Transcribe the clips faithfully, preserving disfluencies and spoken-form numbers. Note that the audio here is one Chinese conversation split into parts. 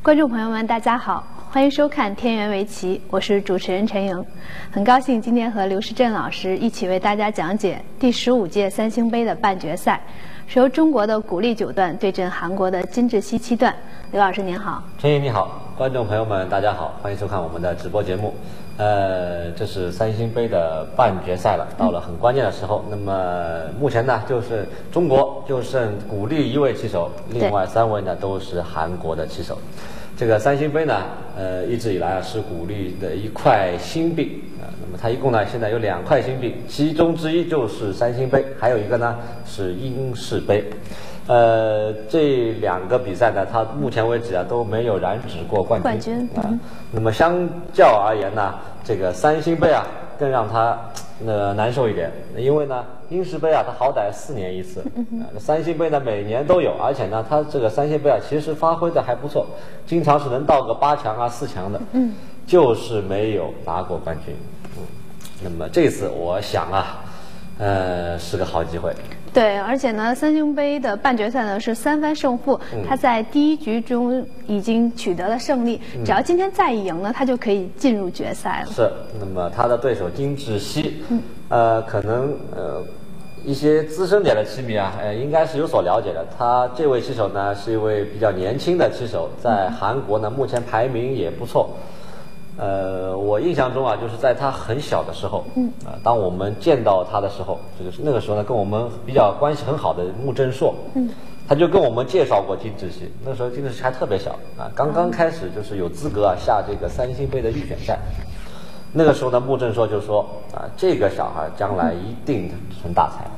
观众朋友们，大家好，欢迎收看天元围棋，我是主持人陈莹，很高兴今天和刘世振老师一起为大家讲解第十五届三星杯的半决赛，是由中国的古力九段对阵韩国的金智熙七段。刘老师您好。 陈莹你好，观众朋友们大家好，欢迎收看我们的直播节目。呃，这是三星杯的半决赛了，到了很关键的时候。那么目前呢，就是中国就剩古力一位棋手，另外三位呢都是韩国的棋手。这个三星杯呢，呃，一直以来啊是古力的一块心病啊、呃。那么它一共呢现在有两块心病，其中之一就是三星杯，还有一个呢是英式杯。呃，这两个比赛呢，它目前为止啊都没有染指过冠军。 冠军啊、呃，那么相较而言呢，这个三星杯啊更让他呃难受一点，因为呢英式杯啊它好歹四年一次，呃、三星杯呢每年都有，而且呢它这个三星杯啊其实发挥的还不错，经常是能到个八强啊四强的，嗯，就是没有拿过冠军。嗯，那么这次我想啊，呃是个好机会。 对，而且呢，三星杯的半决赛呢是三番胜负，嗯、他在第一局中已经取得了胜利，嗯、只要今天再赢呢，他就可以进入决赛了。 是，那么他的对手金智熙，嗯、呃，可能呃一些资深点的棋迷啊，呃，应该是有所了解的。他这位棋手呢是一位比较年轻的棋手，在韩国呢目前排名也不错。呃，我印象中啊，就是在他很小的时候，嗯，啊、呃，当我们见到他的时候，这个是那个时候呢，跟我们比较关系很好的穆正硕，嗯，他就跟我们介绍过金智熙。那时候金智熙还特别小啊，刚刚开始就是有资格啊下这个三星杯的预选赛。那个时候呢，穆正硕就说啊，这个小孩将来一定成大才。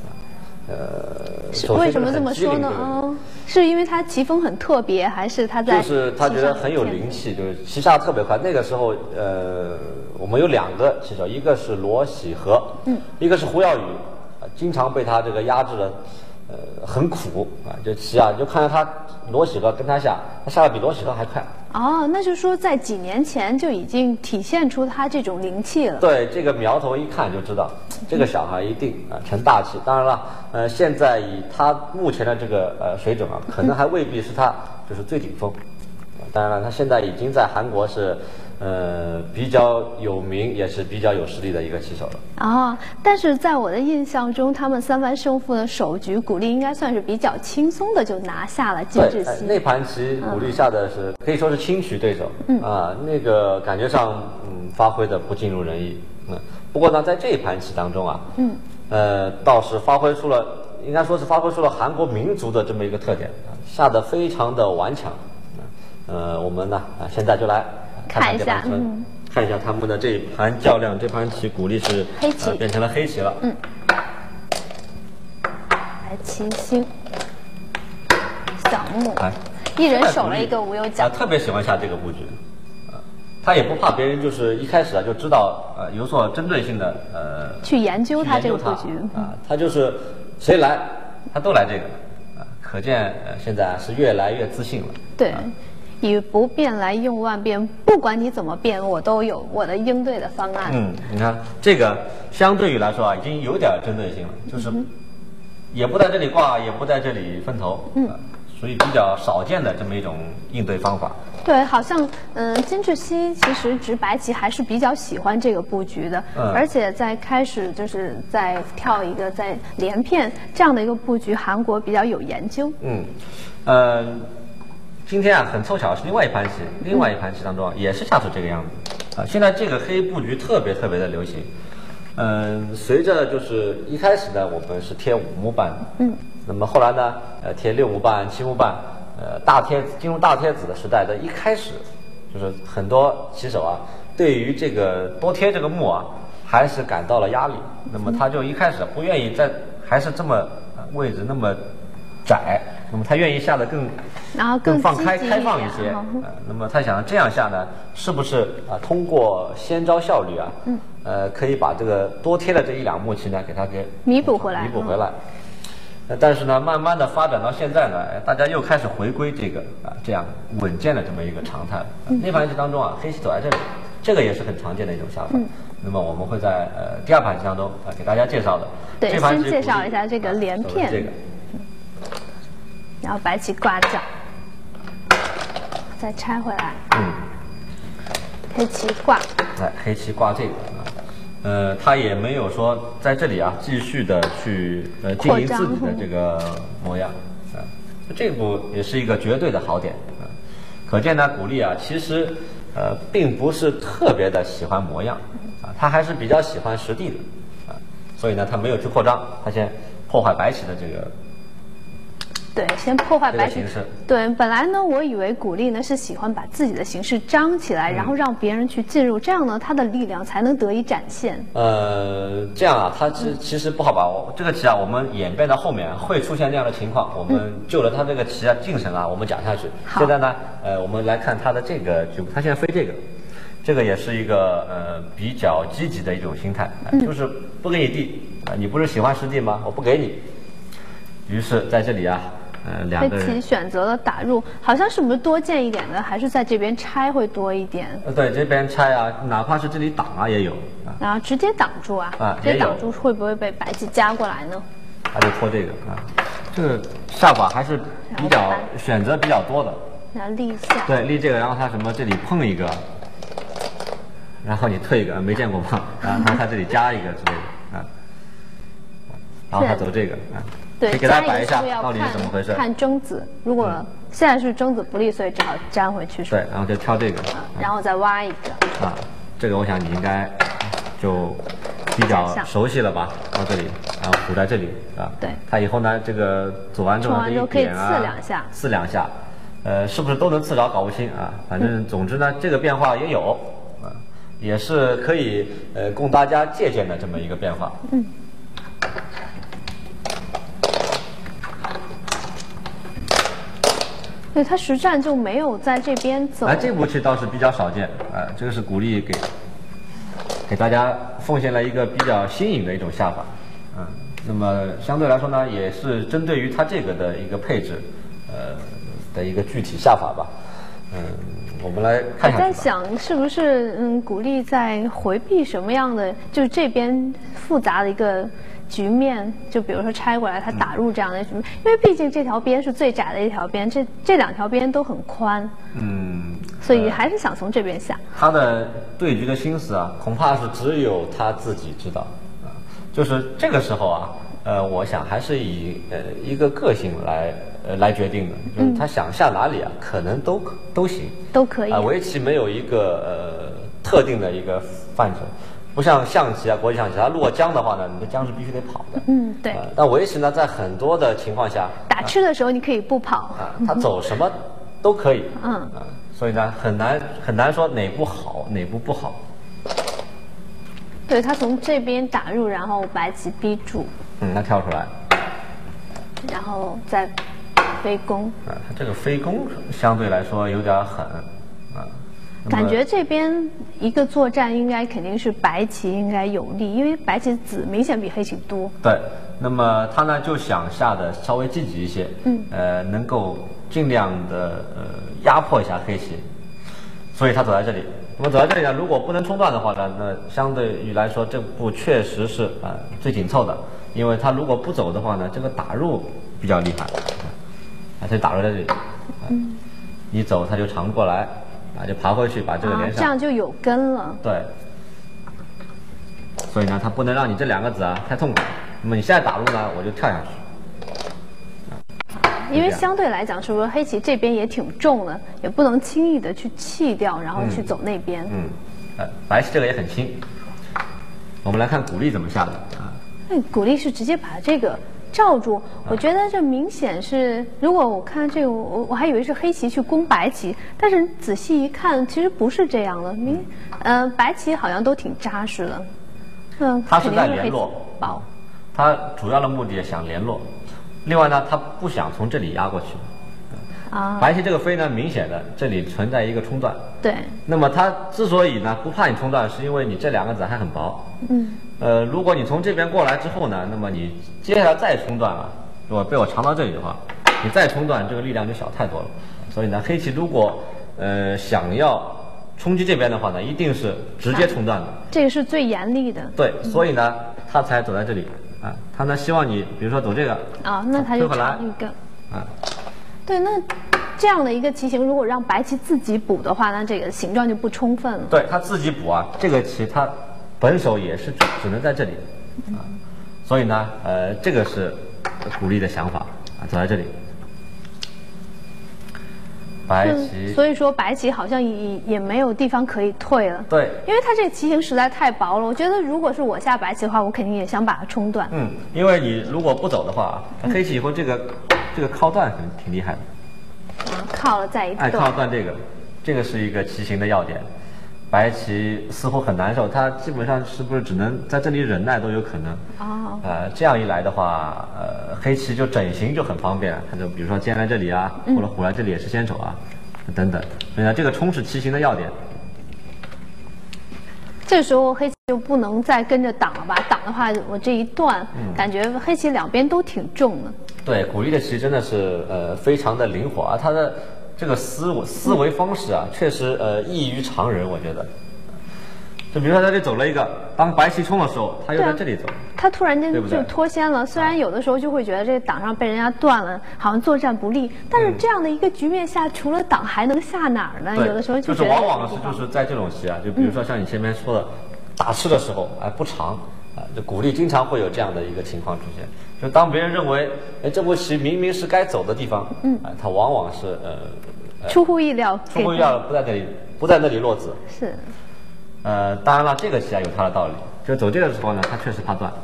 呃， 为什么这么说呢？哦，是因为他棋风很特别，还是他在就是他觉得很有灵气，就是棋下特别快。那个时候，呃，我们有两个棋手，一个是罗喜和，嗯，一个是胡耀宇，啊，经常被他这个压制的，呃，很苦啊，就棋啊，就看到他罗喜和跟他下，他下的比罗喜和还快。 哦，那就是说在几年前就已经体现出他这种灵气了。 对，这个苗头一看就知道，这个小孩一定啊、呃、成大器。当然了，呃，现在以他目前的这个呃水准啊，可能还未必是他就是最顶峰。当然了，他现在已经在韩国是呃比较有名，也是比较有实力的一个棋手了。 哦，但是在我的印象中，他们三番胜负的首局，古力应该算是比较轻松的就拿下了金智熙。 对，那盘棋古力下的是、嗯、可以说是轻取对手，嗯啊，那个感觉上嗯发挥的不尽如人意。嗯，不过呢，在这一盘棋当中啊，嗯，呃，倒是发挥出了，应该说是发挥出了韩国民族的这么一个特点，下得非常的顽强。呃，我们呢啊，现在就来看看这盘棋，嗯、看一下他们的这一盘较量。这盘棋古力是黑棋、 呃，变成了黑棋了。嗯， 白棋星，小目，一人守了一个无忧角。 啊、呃，特别喜欢下这个布局。呃，他也不怕别人，就是一开始啊就知道呃有所针对性的呃去研究他这个布局啊、呃，他就是谁来他都来这个啊、呃，可见呃现在是越来越自信了。 对。 呃以不变来用万变，不管你怎么变，我都有我的应对的方案。 嗯，你看这个相对于来说啊，已经有点针对性了，就是也不在这里挂，也不在这里分头，嗯，呃、属于比较少见的这么一种应对方法。 对，好像嗯、呃，金智熙其实执白棋还是比较喜欢这个布局的，嗯、而且在开始就是在跳一个在连片这样的一个布局，韩国比较有研究。嗯， 呃。今天啊，很凑巧是另外一盘棋，另外一盘棋当中啊，也是下出这个样子啊。现在这个黑布局特别特别的流行，嗯、呃，随着就是一开始呢，我们是贴五目半，嗯，那么后来呢，呃，贴六目半、七目半，呃，大贴进入大贴子的时代的一开始，就是很多棋手啊，对于这个多贴这个目啊，还是感到了压力。那么他就一开始不愿意在还是这么位置那么窄，那么他愿意下的更。 然后更放开开放一些，呃，那么他想这样下呢，是不是啊、呃？通过先招效率啊，嗯，呃，可以把这个多贴的这一两目棋呢，给它给弥补回来， 弥补回来。呃，但是呢，慢慢的发展到现在呢，大家又开始回归这个啊、呃、这样稳健的这么一个常态。呃、那盘棋当中啊，黑棋走在这里，这个也是很常见的一种下法。嗯、那么我们会在呃第二盘棋当中啊、呃、给大家介绍的。 对， 这盘先介绍一下这个连片。 这个， 然后白棋挂角。 再拆回来。 嗯， 黑棋挂。 来，黑棋挂这个啊，呃，他也没有说在这里啊继续的去呃经营自己的这个模样啊，这步也是一个绝对的好点啊。可见呢，古力啊，其实呃并不是特别的喜欢模样啊，他还是比较喜欢实地的啊，所以呢，他没有去扩张，他先破坏白棋的这个。 对，先破坏白棋。对，本来呢，我以为古力呢是喜欢把自己的形势张起来，嗯、然后让别人去进入，这样呢，他的力量才能得以展现。呃， 这样啊，他其其实不好把握。这个棋啊，我们演变到后面会出现这样的情况，我们就了他这个棋啊精神啊，我们讲下去。现在呢，呃，我们来看他的这个局部，他现在飞这个，这个也是一个呃比较积极的一种心态，呃、就是不给你地啊、呃，你不是喜欢实地吗？我不给你。于是在这里啊。呃，两个人黑棋选择了打入，好像是不是多见一点的，还是在这边拆会多一点？ 呃，对，这边拆啊，哪怕是这里挡啊也有。啊、 然后直接挡住啊， 啊， 直接挡住会不会被白棋夹过来呢？ 他就拖这个啊，这个下法还是比较选择比较多的。 然后立下。 对，立这个，然后他什么这里碰一个，然后你退一个，没见过吗？然后他这里加一个之类的啊，然后他走这个啊。 对， 给大家摆一下，到底是怎么回事？ 看争子，如果现在是争子不利，所以只好粘回去。 对，然后就挑这个， 啊、然后再挖一个。 啊，这个我想你应该就比较熟悉了吧？到这里，然后补在这里啊。 对。 它以后呢，这个走完之后，这一点啊， 刺两下， 刺两下，呃，是不是都能刺着？搞不清啊。反正总之呢，这个变化也有啊，也是可以呃供大家借鉴的这么一个变化。嗯。 对他实战就没有在这边走。 哎，这步棋倒是比较少见，啊、呃，这个是鼓励给给大家奉献了一个比较新颖的一种下法，嗯，那么相对来说呢，也是针对于他这个的一个配置，呃的一个具体下法吧，嗯，我们来看一下。 我在想，是不是嗯，鼓励在回避什么样的，就是这边复杂的一个。局面就比如说拆过来，它打入这样的局面，因为毕竟这条边是最窄的一条边，这这两条边都很宽，嗯，所以还是想从这边下。 呃、他的对局的心思啊，恐怕是只有他自己知道啊。就是这个时候啊，呃，我想还是以呃一个个性来呃来决定的，就是他想下哪里啊，嗯、可能都都行， 都可以。 啊、呃，围棋没有一个呃特定的一个范畴。不像象棋啊，国际象棋，它如果僵的话呢，你的僵是必须得跑的。 嗯，对。 呃、但围棋呢，在很多的情况下， 打吃的时候你可以不跑啊，它走什么都可以。嗯啊，所以呢，很难很难说哪步好，哪步不好。 对，他从这边打入，然后白棋逼住。 嗯，他跳出来， 然后再飞攻。 啊，他这个飞攻相对来说有点狠啊。 感觉这边一个作战应该肯定是白棋应该有利，因为白棋子明显比黑棋多。 对，那么他呢就想下的稍微积极一些，嗯，呃，能够尽量的呃压迫一下黑棋，所以他走在这里。那么走在这里呢，如果不能冲断的话呢，那相对于来说这步确实是啊、呃、最紧凑的，因为他如果不走的话呢，这个打入比较厉害，啊，他打入在这里，啊、嗯，一走他就长过来。啊，就爬回去把这个连上， 啊、这样就有根了。 对，所以呢，它不能让你这两个子啊太痛苦。那么你现在打入呢，我就跳下去。 啊、因为相对来讲，是不是黑棋这边也挺重的，也不能轻易的去弃掉，然后去走那边。 嗯，呃、嗯，白棋这个也很轻。我们来看鼓励怎么下的啊。 那鼓励是直接把这个。罩住，我觉得这明显是，如果我看这个，我我还以为是黑棋去攻白棋，但是仔细一看，其实不是这样的。明，呃，白棋好像都挺扎实的。嗯， 他是在联络， 薄。 他主要的目的想联络，另外呢，他不想从这里压过去。啊。白棋这个飞呢，明显的这里存在一个冲断。 对。 那么他之所以呢不怕你冲断，是因为你这两个子还很薄。嗯。呃，如果你从这边过来之后呢，那么你接下来再冲断啊，如果被我藏到这里的话，你再冲断，这个力量就小太多了。所以呢，黑棋如果呃想要冲击这边的话呢，一定是直接冲断的。 这个是最严厉的。 对，所以呢，他才走在这里啊。他呢希望你，比如说走这个啊，那他就长一个啊。 对，那这样的一个棋形，如果让白棋自己补的话，那这个形状就不充分了。 对他自己补啊，这个棋他本手也是只只能在这里啊，所以呢，呃，这个是鼓励的想法啊，走在这里。白棋， 所以说白棋好像也也没有地方可以退了。 对， 因为它这个棋形实在太薄了。我觉得如果是我下白棋的话，我肯定也想把它冲断。 嗯，因为你如果不走的话，黑棋以后这个、嗯、这个靠断挺挺厉害的。 啊，靠了再一断。 哎，靠断这个，这个是一个棋形的要点。白棋似乎很难受，它基本上是不是只能在这里忍耐都有可能。 哦。 呃，这样一来的话，呃，黑棋就整形就很方便了，它就比如说尖来这里啊，或者虎来这里也是先手啊，嗯、等等。所以呢，这个冲是棋形的要点。 这时候黑棋就不能再跟着挡了吧？挡的话，我这一断，嗯、感觉黑棋两边都挺重的。 对，鼓励的棋真的是呃非常的灵活啊，它的。这个思维思维方式啊，确实呃异于常人，我觉得。就比如说他这走了一个，当白棋冲的时候，他又在这里走， 啊、他突然间就脱先了。虽然有的时候就会觉得这个挡上被人家断了，好像作战不利，但是这样的一个局面下，除了挡还能下哪儿呢？有的时候就就是往往是就是在这种棋啊，就比如说像你前面说的，嗯、打吃的时候哎不长啊，就鼓励经常会有这样的一个情况出现。就当别人认为，哎，这步棋明明是该走的地方，嗯，啊，他往往是呃， 出乎意料， 出乎意料不在那里，不在那里落子。 是。 呃，当然了，这个棋啊有它的道理，就走这个时候呢，他确实怕断，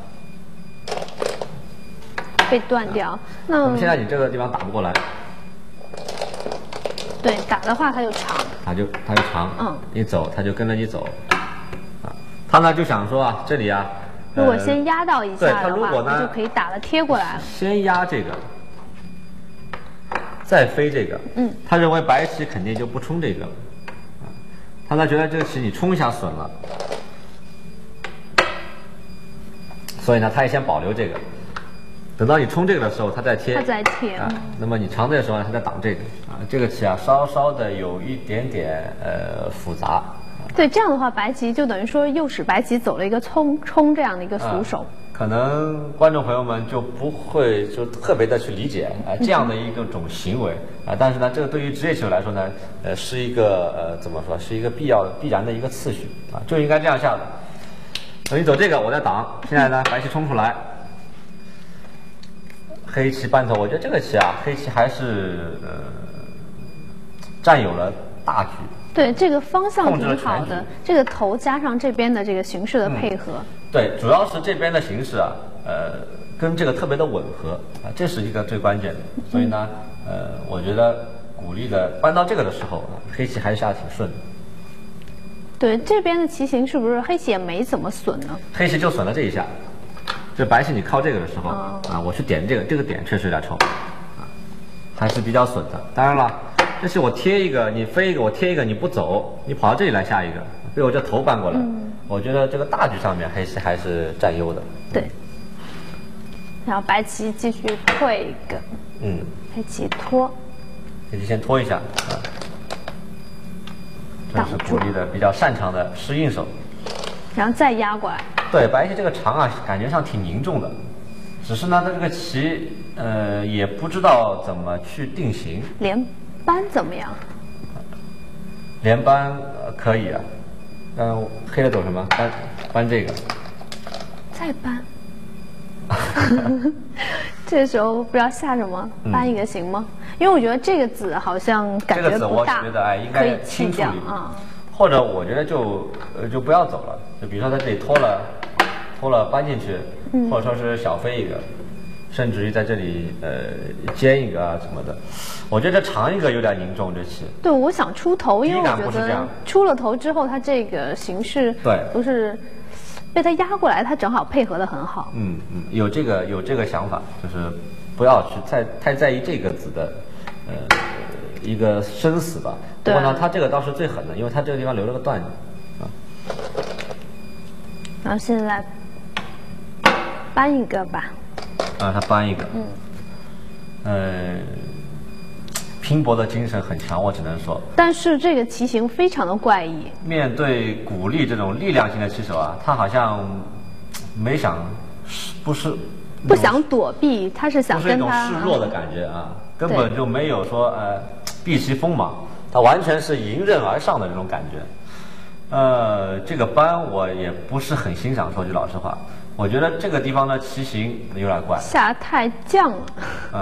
被断掉。啊、那我们现在你这个地方打不过来， 对，打的话它就长， 它就它就长， 嗯， 你走它就跟着你走，啊，他呢就想说啊，这里啊。 如果先压到一下的话， 对，他如果呢， 就可以打了贴过来了。 先压这个，再飞这个， 嗯， 他认为白棋肯定就不冲这个了，啊，他呢觉得这个棋你冲一下损了，所以呢他也先保留这个，等到你冲这个的时候，他再贴， 他再贴啊，那么你长这个时候呢，他再挡这个，啊，这个棋啊稍稍的有一点点呃复杂。 对，这样的话，白棋就等于说又使白棋走了一个冲冲这样的一个俗手。 嗯、可能观众朋友们就不会就特别的去理解啊、呃、这样的一个种行为啊、呃，但是呢，这个对于职业棋手来说呢，呃，是一个呃怎么说，是一个必要的必然的一个次序啊，就应该这样下的。所以你走这个，我在挡。现在呢，白棋冲出来，黑棋扳头，我觉得这个棋啊，黑棋还是呃占有了大局。 对，这个方向挺好的，这个头加上这边的这个形式的配合、嗯。 对，主要是这边的形式啊，呃，跟这个特别的吻合啊，这是一个最关键的。所以呢，嗯、呃，我觉得鼓励的搬到这个的时候，黑棋还是下得挺顺的。 对，这边的棋形是不是黑棋也没怎么损呢？ 黑棋就损了这一下，就白棋你靠这个的时候、哦、啊，我去点这个，这个点确实有点臭啊，还是比较损的。当然了。这是我贴一个，你飞一个，我贴一个，你不走，你跑到这里来下一个，被我这头扳过来。嗯、我觉得这个大局上面黑棋还是占优的。 对。然后白棋继续退一个。嗯。黑棋拖。 黑棋先拖一下啊。这是鼓励的比较擅长的适应手。 然后再压过来。 对，白棋这个长啊，感觉上挺凝重的，只是呢，它这个棋呃也不知道怎么去定型。 连。扳怎么样？ 连扳、呃、可以啊，嗯，黑的走什么？扳扳这个， 再扳。这时候不知道下什么，扳一个行吗？嗯、因为我觉得这个子好像感觉不大， 这个子我觉得哎应该清处理啊。 或者我觉得就呃就不要走了，就比如说在这里拖了拖了扳进去，嗯、或者说是小飞一个。甚至于在这里呃尖一个啊什么的，我觉得长一个有点凝重这棋。 对，我想出头，因为我觉得出了头之后，它这个形势对不是被它压过来，它正好配合的很好。 嗯嗯，有这个有这个想法，就是不要去太太在意这个子的呃一个生死吧。不过呢，它这个倒是最狠的，因为它这个地方留了个断啊。 然后现在扳一个吧。 啊，他扳一个，嗯，呃，拼搏的精神很强，我只能说。 但是这个棋形非常的怪异。 面对鼓励这种力量型的棋手啊，他好像没想，不是不想躲避，他是想跟他不是一种示弱的感觉啊，根本就没有说呃避其锋芒，它完全是迎刃而上的这种感觉。呃，这个扳我也不是很欣赏，说句老实话，我觉得这个地方的棋形有点怪， 下太犟了。 嗯，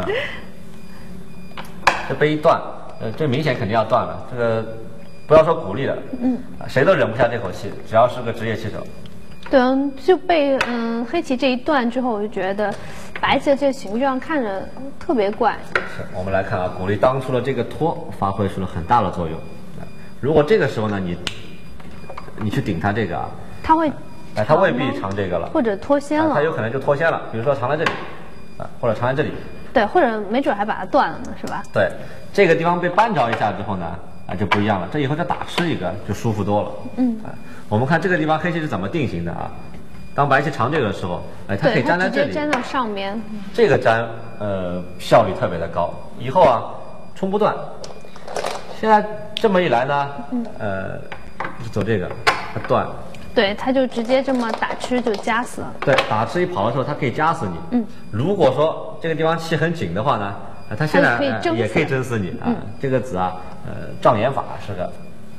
这被一断，呃，这明显肯定要断了。这个不要说鼓励了，嗯，谁都忍不下这口气，只要是个职业棋手。 对，就被嗯黑棋这一断之后，我就觉得白棋的这个形状看着特别怪。 是，我们来看啊，鼓励当初的这个拖发挥出了很大的作用。如果这个时候呢，你你去顶他这个啊， 他会， 哎，他未必长这个了， 或者脱先了， 他有可能就脱先了，比如说长在这里，啊，或者长在这里。 对，或者没准还把它断了呢，是吧？ 对，这个地方被扳着一下之后呢，啊就不一样了，这以后再打吃一个就舒服多了。 嗯， 啊，我们看这个地方黑棋是怎么定型的啊？当白棋长这个的时候，哎，它可以粘在这里， 直接粘到上面。 这个粘呃效率特别的高，以后啊冲不断。现在这么一来呢，呃，走这个，它断。 对，它就直接这么打吃就夹死了。 对，打吃一跑的时候，它可以夹死你。嗯。如果说这个地方气很紧的话呢，啊，它现在、呃、也可以蒸死你啊。嗯、这个子啊，呃，障眼法是个。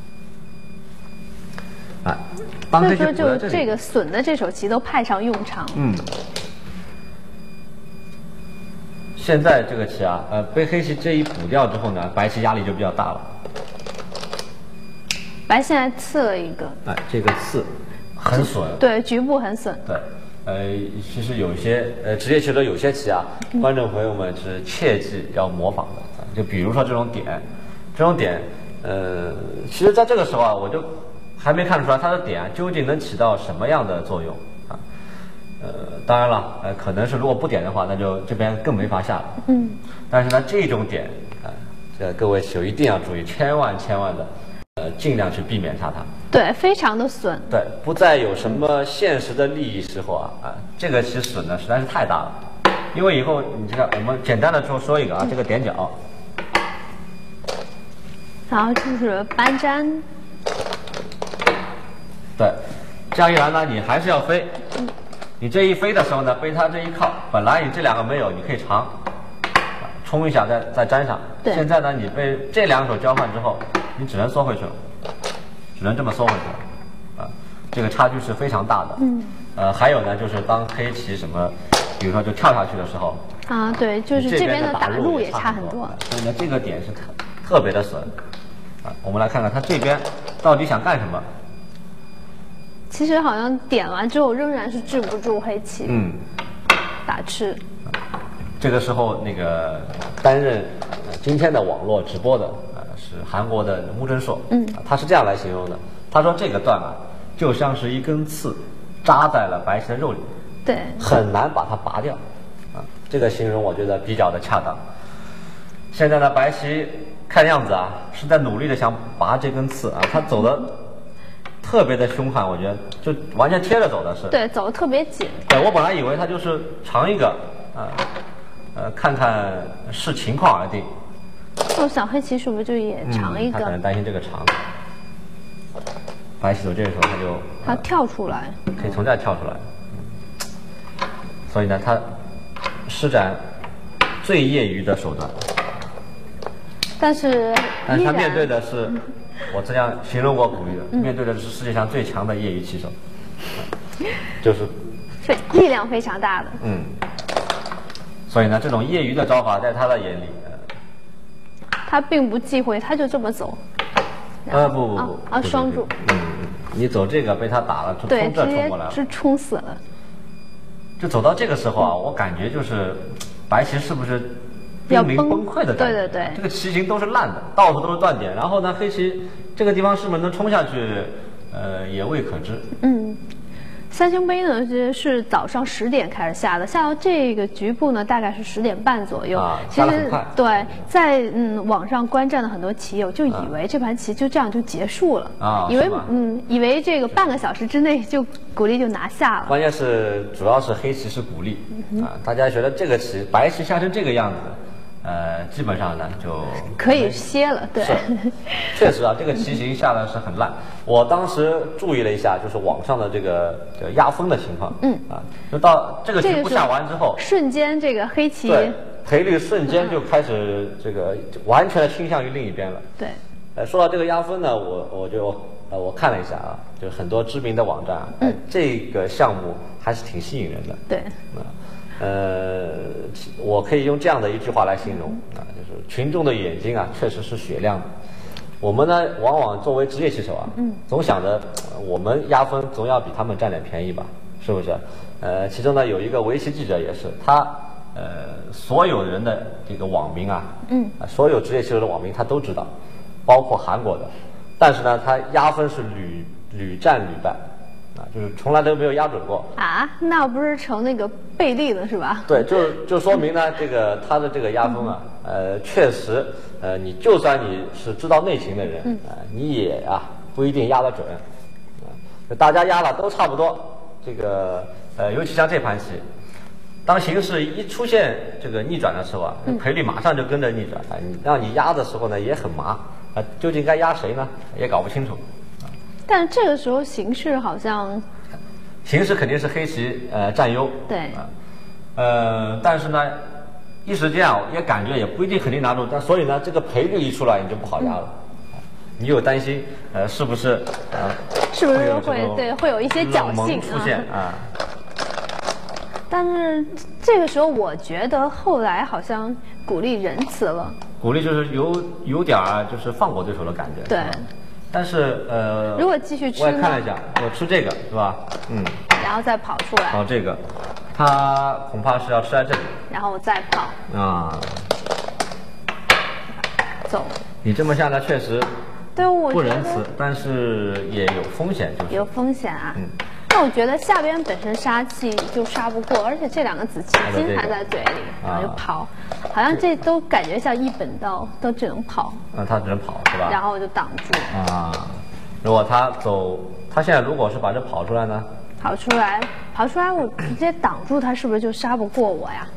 啊，当黑棋补在这里。 所以说，就这个损的这手棋都派上用场。 嗯。现在这个棋啊，呃，被黑棋这一补掉之后呢，白棋压力就比较大了。 白现在刺了一个。 哎，这个刺很损。 对，局部很损。 对，呃，其实有些呃职业棋手有些棋啊，嗯、观众朋友们是切记要模仿的。就比如说这种点，这种点，呃，其实在这个时候啊，我就还没看出来它的点究竟能起到什么样的作用啊。呃，当然了，呃，可能是如果不点的话，那就这边更没法下了。嗯。但是呢，这种点啊，这各位棋手一定要注意，千万千万的。呃，尽量去避免下它。 对，非常的损。 对，不再有什么现实的利益时候啊，啊，这个其实损的实在是太大了。因为以后你看，我们简单的说说一个啊，这个点角， 然后就是扳粘。 对，这样一来呢，你还是要飞。你这一飞的时候呢，被它这一靠，本来你这两个没有，你可以长，冲一下再再粘上。 对。 现在呢，你被这两手交换之后。你只能缩回去了，只能这么缩回去了，啊，这个差距是非常大的。嗯。呃，还有呢，就是当黑棋什么，比如说就跳下去的时候。 啊，对，就是这边的打入也差很多。 所以呢，这个点是特特别的损。啊，我们来看看他这边到底想干什么。 其实好像点完之后仍然是治不住黑棋。嗯。打吃。 这个时候，那个担任今天的网络直播的。是韩国的穆正硕，嗯，他是这样来形容的。他说这个段啊，就像是一根刺扎在了白棋的肉里， 对， 很难把它拔掉，啊，这个形容我觉得比较的恰当。现在呢，白棋看样子啊，是在努力的想拔这根刺啊，他走的特别的凶悍，我觉得就完全贴着走的是， 对，走的特别紧。 对，我本来以为他就是长一个，啊，呃，看看视情况而定。 我想黑棋是不是就也长一个？ 嗯、他可能担心这个长。白棋走这个时候他就他跳出来， 可以从这儿跳出来。嗯、所以呢，他施展最业余的手段。 但是， 但是他面对的是，我这样形容过鼓励的，嗯、面对的是世界上最强的业余棋手，嗯、就是非力量非常大的。 嗯。所以呢，这种业余的招法在他的眼里。 他并不忌讳，他就这么走。 呃不不不啊啊双住。 嗯，你走这个被他打了，就从这冲过来了， 是冲死了。 就走到这个时候啊，我感觉就是白棋是不是濒临崩溃的感觉？ 对对对， 这个棋形都是烂的，到处都是断点。然后呢，黑棋这个地方是不是能冲下去？呃，也未可知。 嗯。三星杯呢，其实是早上十点开始下的，下到这个局部呢，大概是十点半左右。 啊， 其实对，在嗯网上观战的很多棋友就以为这盘棋就这样就结束了， 啊， 以为嗯以为这个半个小时之内就鼓励就拿下了。 关键是主要是黑棋是鼓励、嗯、啊，大家觉得这个棋白棋下成这个样子。呃，基本上呢就可以歇了，对。 确实啊，这个棋形下的是很烂。我当时注意了一下，就是网上的这个这个压风的情况，嗯啊，就到这个局部下完之后， 瞬间这个黑棋赔率瞬间就开始这个完全的倾向于另一边了。 对。 呃，说到这个压分呢，我我就呃我看了一下啊，就很多知名的网站啊，嗯、这个项目还是挺吸引人的。 对。 啊，呃，我可以用这样的一句话来形容啊，就是群众的眼睛啊，确实是雪亮的。我们呢，往往作为职业棋手啊，嗯，总想着我们压分总要比他们占点便宜吧，是不是？呃，其中呢有一个围棋记者也是，他呃所有人的这个网名啊，嗯，啊，所有职业棋手的网名他都知道，包括韩国的，但是呢，他压分是屡屡战屡败，啊，就是从来都没有压准过。 啊，那不是成那个贝利了是吧？ 对，就就说明呢，这个他的这个压分啊，呃，确实，呃，你就算你是知道内情的人，啊、呃，你也啊不一定压得准，啊、呃，大家压了都差不多，这个呃，尤其像这盘棋，当形势一出现这个逆转的时候啊，赔率马上就跟着逆转，啊、呃，你让你压的时候呢也很麻，啊、呃，究竟该压谁呢，也搞不清楚。 但是这个时候形势好像， 形势肯定是黑棋呃占优， 对， 啊、呃，但是呢。一时间啊，也感觉也不一定肯定拿住，但所以呢，这个赔率一出来，你就不好压了。嗯、你有担心，呃，是不是呃， 是不是会对会有一些侥幸出现啊？ 但是这个时候，我觉得后来好像鼓励仁慈了。 鼓励就是有有点儿就是放过对手的感觉。 对。 但是呃， 如果继续吃， 我也看了一下，我吃这个是吧？嗯。 然后再跑出来。 跑这个。他恐怕是要吃在这里， 然后我再跑啊， 走。 你这么下来确实对我不仁慈，但是也有风险，就是有风险啊。 嗯， 但我觉得下边本身杀气就杀不过，而且这两个子棋筋还在嘴里，然后就跑，好像这都感觉像一本道，都只能跑。 啊，他只能跑是吧？ 然后我就挡住啊。如果他走，他现在如果是把这跑出来呢？ 跑出来，跑出来，我直接挡住他，是不是就杀不过我呀？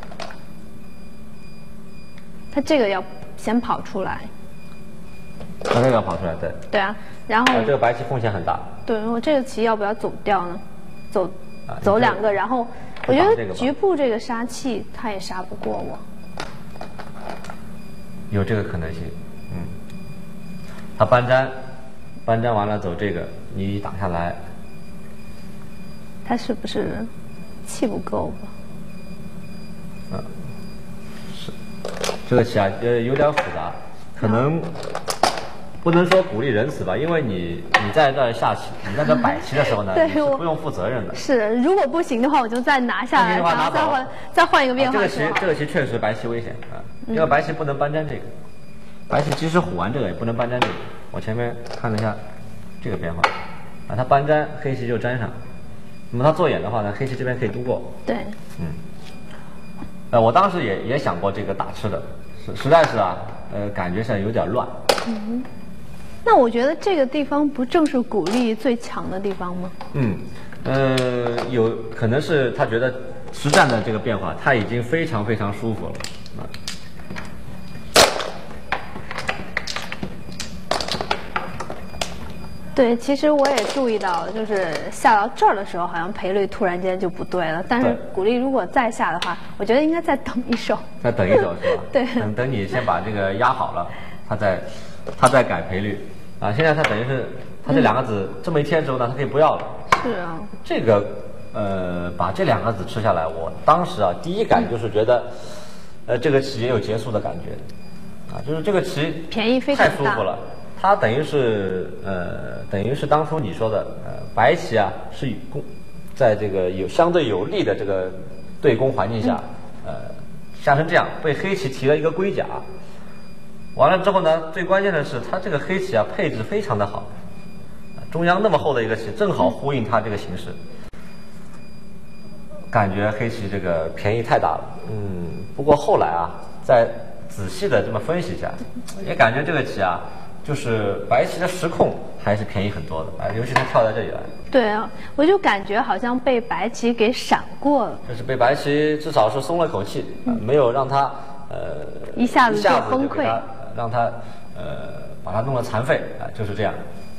他这个要先跑出来。 他这个要跑出来，对。 对啊，然后、 啊、这个白棋风险很大。 对，我这个棋要不要走掉呢？走， 啊、 走两个，然后我觉得局部这个杀气他也杀不过我。 有这个可能性，嗯。他搬粘，搬粘完了走这个，你挡下来。 他是不是气不够吧？ 嗯，是这个棋啊，呃，有点复杂，可能不能说鼓励仁慈吧，因为你你在这下棋，你在这摆棋的时候呢，你是不用负责任的。 是，如果不行的话，我就再拿下来，然后再换再换一个变化。 这个棋这个棋确实白棋危险啊，因为白棋不能搬粘这个，白棋即使虎完这个也不能搬粘这个。我前面看了一下这个变化，啊，它搬粘黑棋就粘上。那么他做眼的话呢，黑棋这边可以度过。 对。 嗯。呃，我当时也也想过这个打吃的，实实在是啊，呃，感觉上有点乱。 嗯。那我觉得这个地方不正是鼓励最强的地方吗？ 嗯，呃，有可能是他觉得实战的这个变化，他已经非常非常舒服了。啊。 对，其实我也注意到了，就是下到这儿的时候，好像赔率突然间就不对了。但是鼓励如果再下的话，我觉得应该再等一手。 再等一手是吧？ 对。 等等你先把这个压好了，他再他再改赔率。啊，现在他等于是他这两个子、嗯、这么一贴之后呢，他可以不要了。 是啊。 这个呃，把这两个子吃下来，我当时啊第一感就是觉得，嗯、呃，这个棋也有结束的感觉，啊，就是这个棋便宜非常大， 太舒服了。它等于是呃，等于是当初你说的呃，白棋啊是以攻，在这个有相对有利的这个对攻环境下，嗯、呃，下成这样被黑棋提了一个龟甲，完了之后呢，最关键的是它这个黑棋啊配置非常的好，中央那么厚的一个棋，正好呼应它这个形势，感觉黑棋这个便宜太大了。嗯，不过后来啊，在仔细的这么分析一下，也感觉这个棋啊。就是白棋的时控还是便宜很多的，啊，尤其是跳在这里来。 对啊，我就感觉好像被白棋给闪过了。 就是被白棋至少是松了口气，嗯呃、没有让他呃一下子就崩溃， 让他呃把他弄得残废啊、呃，就是这样。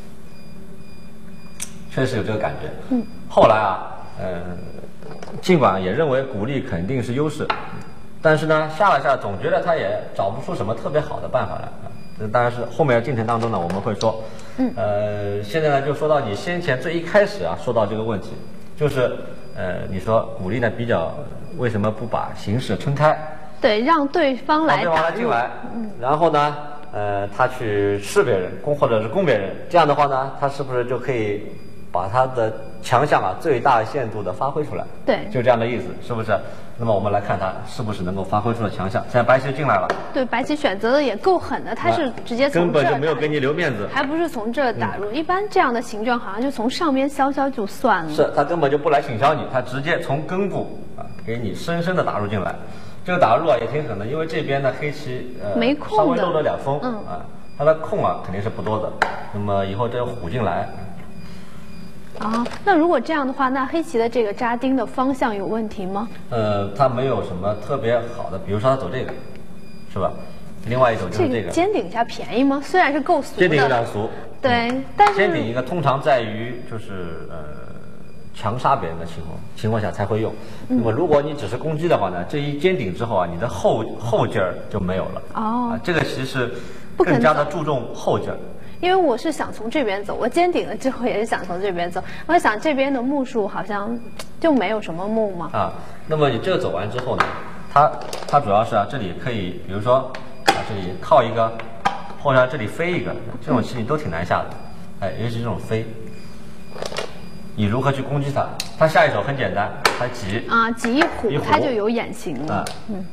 确实有这个感觉。 嗯。 后来啊，呃，尽管也认为鼓励肯定是优势， 但是呢，下了下总觉得他也找不出什么特别好的办法来啊。这当然是后面的进程当中呢，我们会说， 嗯， 呃，现在呢就说到你先前最一开始啊说到这个问题，就是呃，你说鼓励呢比较为什么不把形势撑开？ 对，让对方来让对方来进来，嗯，然后呢，呃，他去吃别人，攻或者是攻别人，这样的话呢，他是不是就可以把他的强项啊最大限度的发挥出来？ 对， 就这样的意思，是不是？那么我们来看他是不是能够发挥出了强项。现在白棋进来了， 对，白棋选择的也够狠的，他是直接从根本就没有给你留面子， 还不是从这儿打入。嗯、一般这样的形状好像就从上边削削就算了。 是他根本就不来请消你，他直接从根部啊给你深深的打入进来。这个打入啊也挺狠的，因为这边呢黑棋呃没空稍微漏了两锋， 嗯啊，它的空啊肯定是不多的。那么以后这虎进来。 啊，那如果这样的话，那黑棋的这个扎钉的方向有问题吗？ 呃，它没有什么特别好的，比如说它走这个，是吧？另外一种就是这个。 尖顶一下便宜吗？虽然是够俗的。 尖顶有点俗。 对， 嗯、 但是尖顶一个通常在于就是呃强杀别人的情况情况下才会用。嗯、那么如果你只是攻击的话呢，这一尖顶之后啊，你的后后劲儿就没有了。 哦。 啊，这个其实更加的注重后劲儿。 因为我是想从这边走，我尖顶了之后也是想从这边走。我想这边的目数好像就没有什么目嘛。 啊，那么你这个走完之后呢，它它主要是啊，这里可以，比如说啊，这里靠一个，或者这里飞一个，这种棋你都挺难下的。哎，尤其这种飞，你如何去攻击它？它下一手很简单，它挤啊，挤一虎， 一虎它就有眼型了。 啊、 嗯。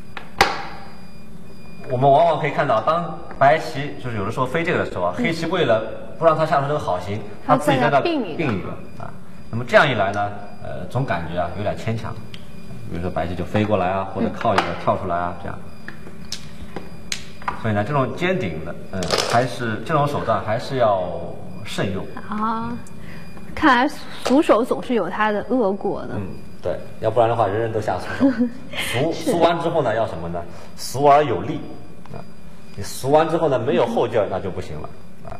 我们往往可以看到，当白棋就是有的时候飞这个的时候啊，嗯、黑棋为了不让它下出这个好形，它自己在那并一个啊。那么这样一来呢，呃，总感觉啊有点牵强。比如说白棋就飞过来啊，或者靠一个跳出来啊，这样。所以呢，这种尖顶的，嗯，还是这种手段还是要慎用啊。看来俗手总是有它的恶果的。 嗯。对，要不然的话，人人都下俗手。俗俗完之后呢，要什么呢？俗而有力啊！你俗完之后呢，没有后劲儿，那就不行了啊。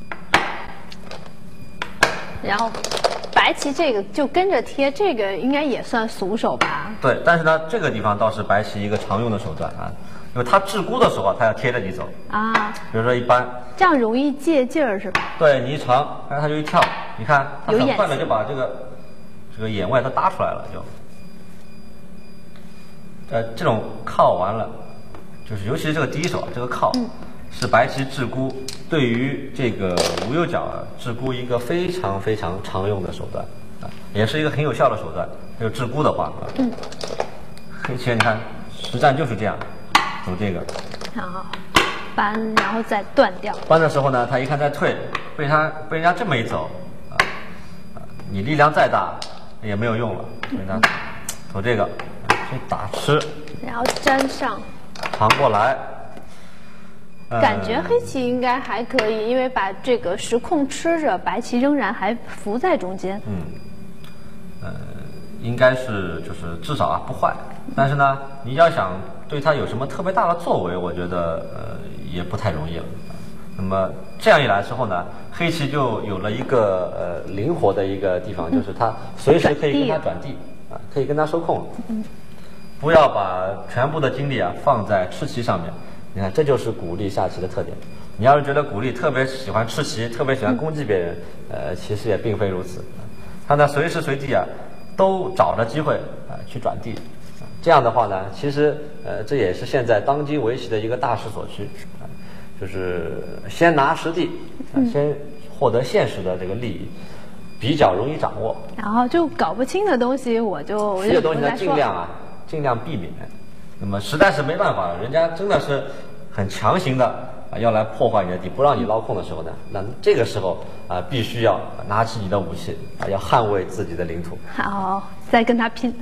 然后，白棋这个就跟着贴，这个应该也算俗手吧？ 对，但是呢，这个地方倒是白棋一个常用的手段啊，因为他制孤的时候，他要贴着你走啊。 比如说一般， 这样容易借劲儿是吧？ 对你一长，然后他就一跳，你看他很快的就把这个。这个眼外都搭出来了，就，呃，这种靠完了，就是尤其是这个第一手，这个靠，嗯、是白棋制孤对于这个无忧角啊制孤一个非常非常常用的手段啊，也是一个很有效的手段。就制孤的话啊，嗯，黑棋你看实战就是这样，走这个， 好，搬然后再断掉。 搬的时候呢，他一看再退，被他被人家这么一走啊，啊，你力量再大。也没有用了，所以呢，走这个去打吃， 然后粘上， 扛过来。 感觉黑棋应该还可以，因为把这个实空吃着，白棋仍然还浮在中间。 嗯，呃，应该是就是至少啊不坏，但是呢，你要想对它有什么特别大的作为，我觉得呃也不太容易了。那么这样一来之后呢，黑棋就有了一个呃灵活的一个地方，就是它随时可以跟它转地啊，可以跟它收空。嗯，不要把全部的精力啊放在吃棋上面。你看，这就是鼓励下棋的特点。你要是觉得鼓励特别喜欢吃棋，特别喜欢攻击别人，呃，其实也并非如此。他呢随时随地啊都找着机会啊去转地。这样的话呢，其实呃这也是现在当今围棋的一个大势所趋。就是先拿实地，嗯、先获得现实的这个利益，比较容易掌握。 然后就搞不清的东西，我就我就这个东西呢，尽量啊，尽量避免。那么实在是没办法，人家真的是很强行的啊，要来破坏你的地，不让你捞空的时候呢，那这个时候啊，必须要拿起你的武器啊，要捍卫自己的领土。 好，再跟他拼。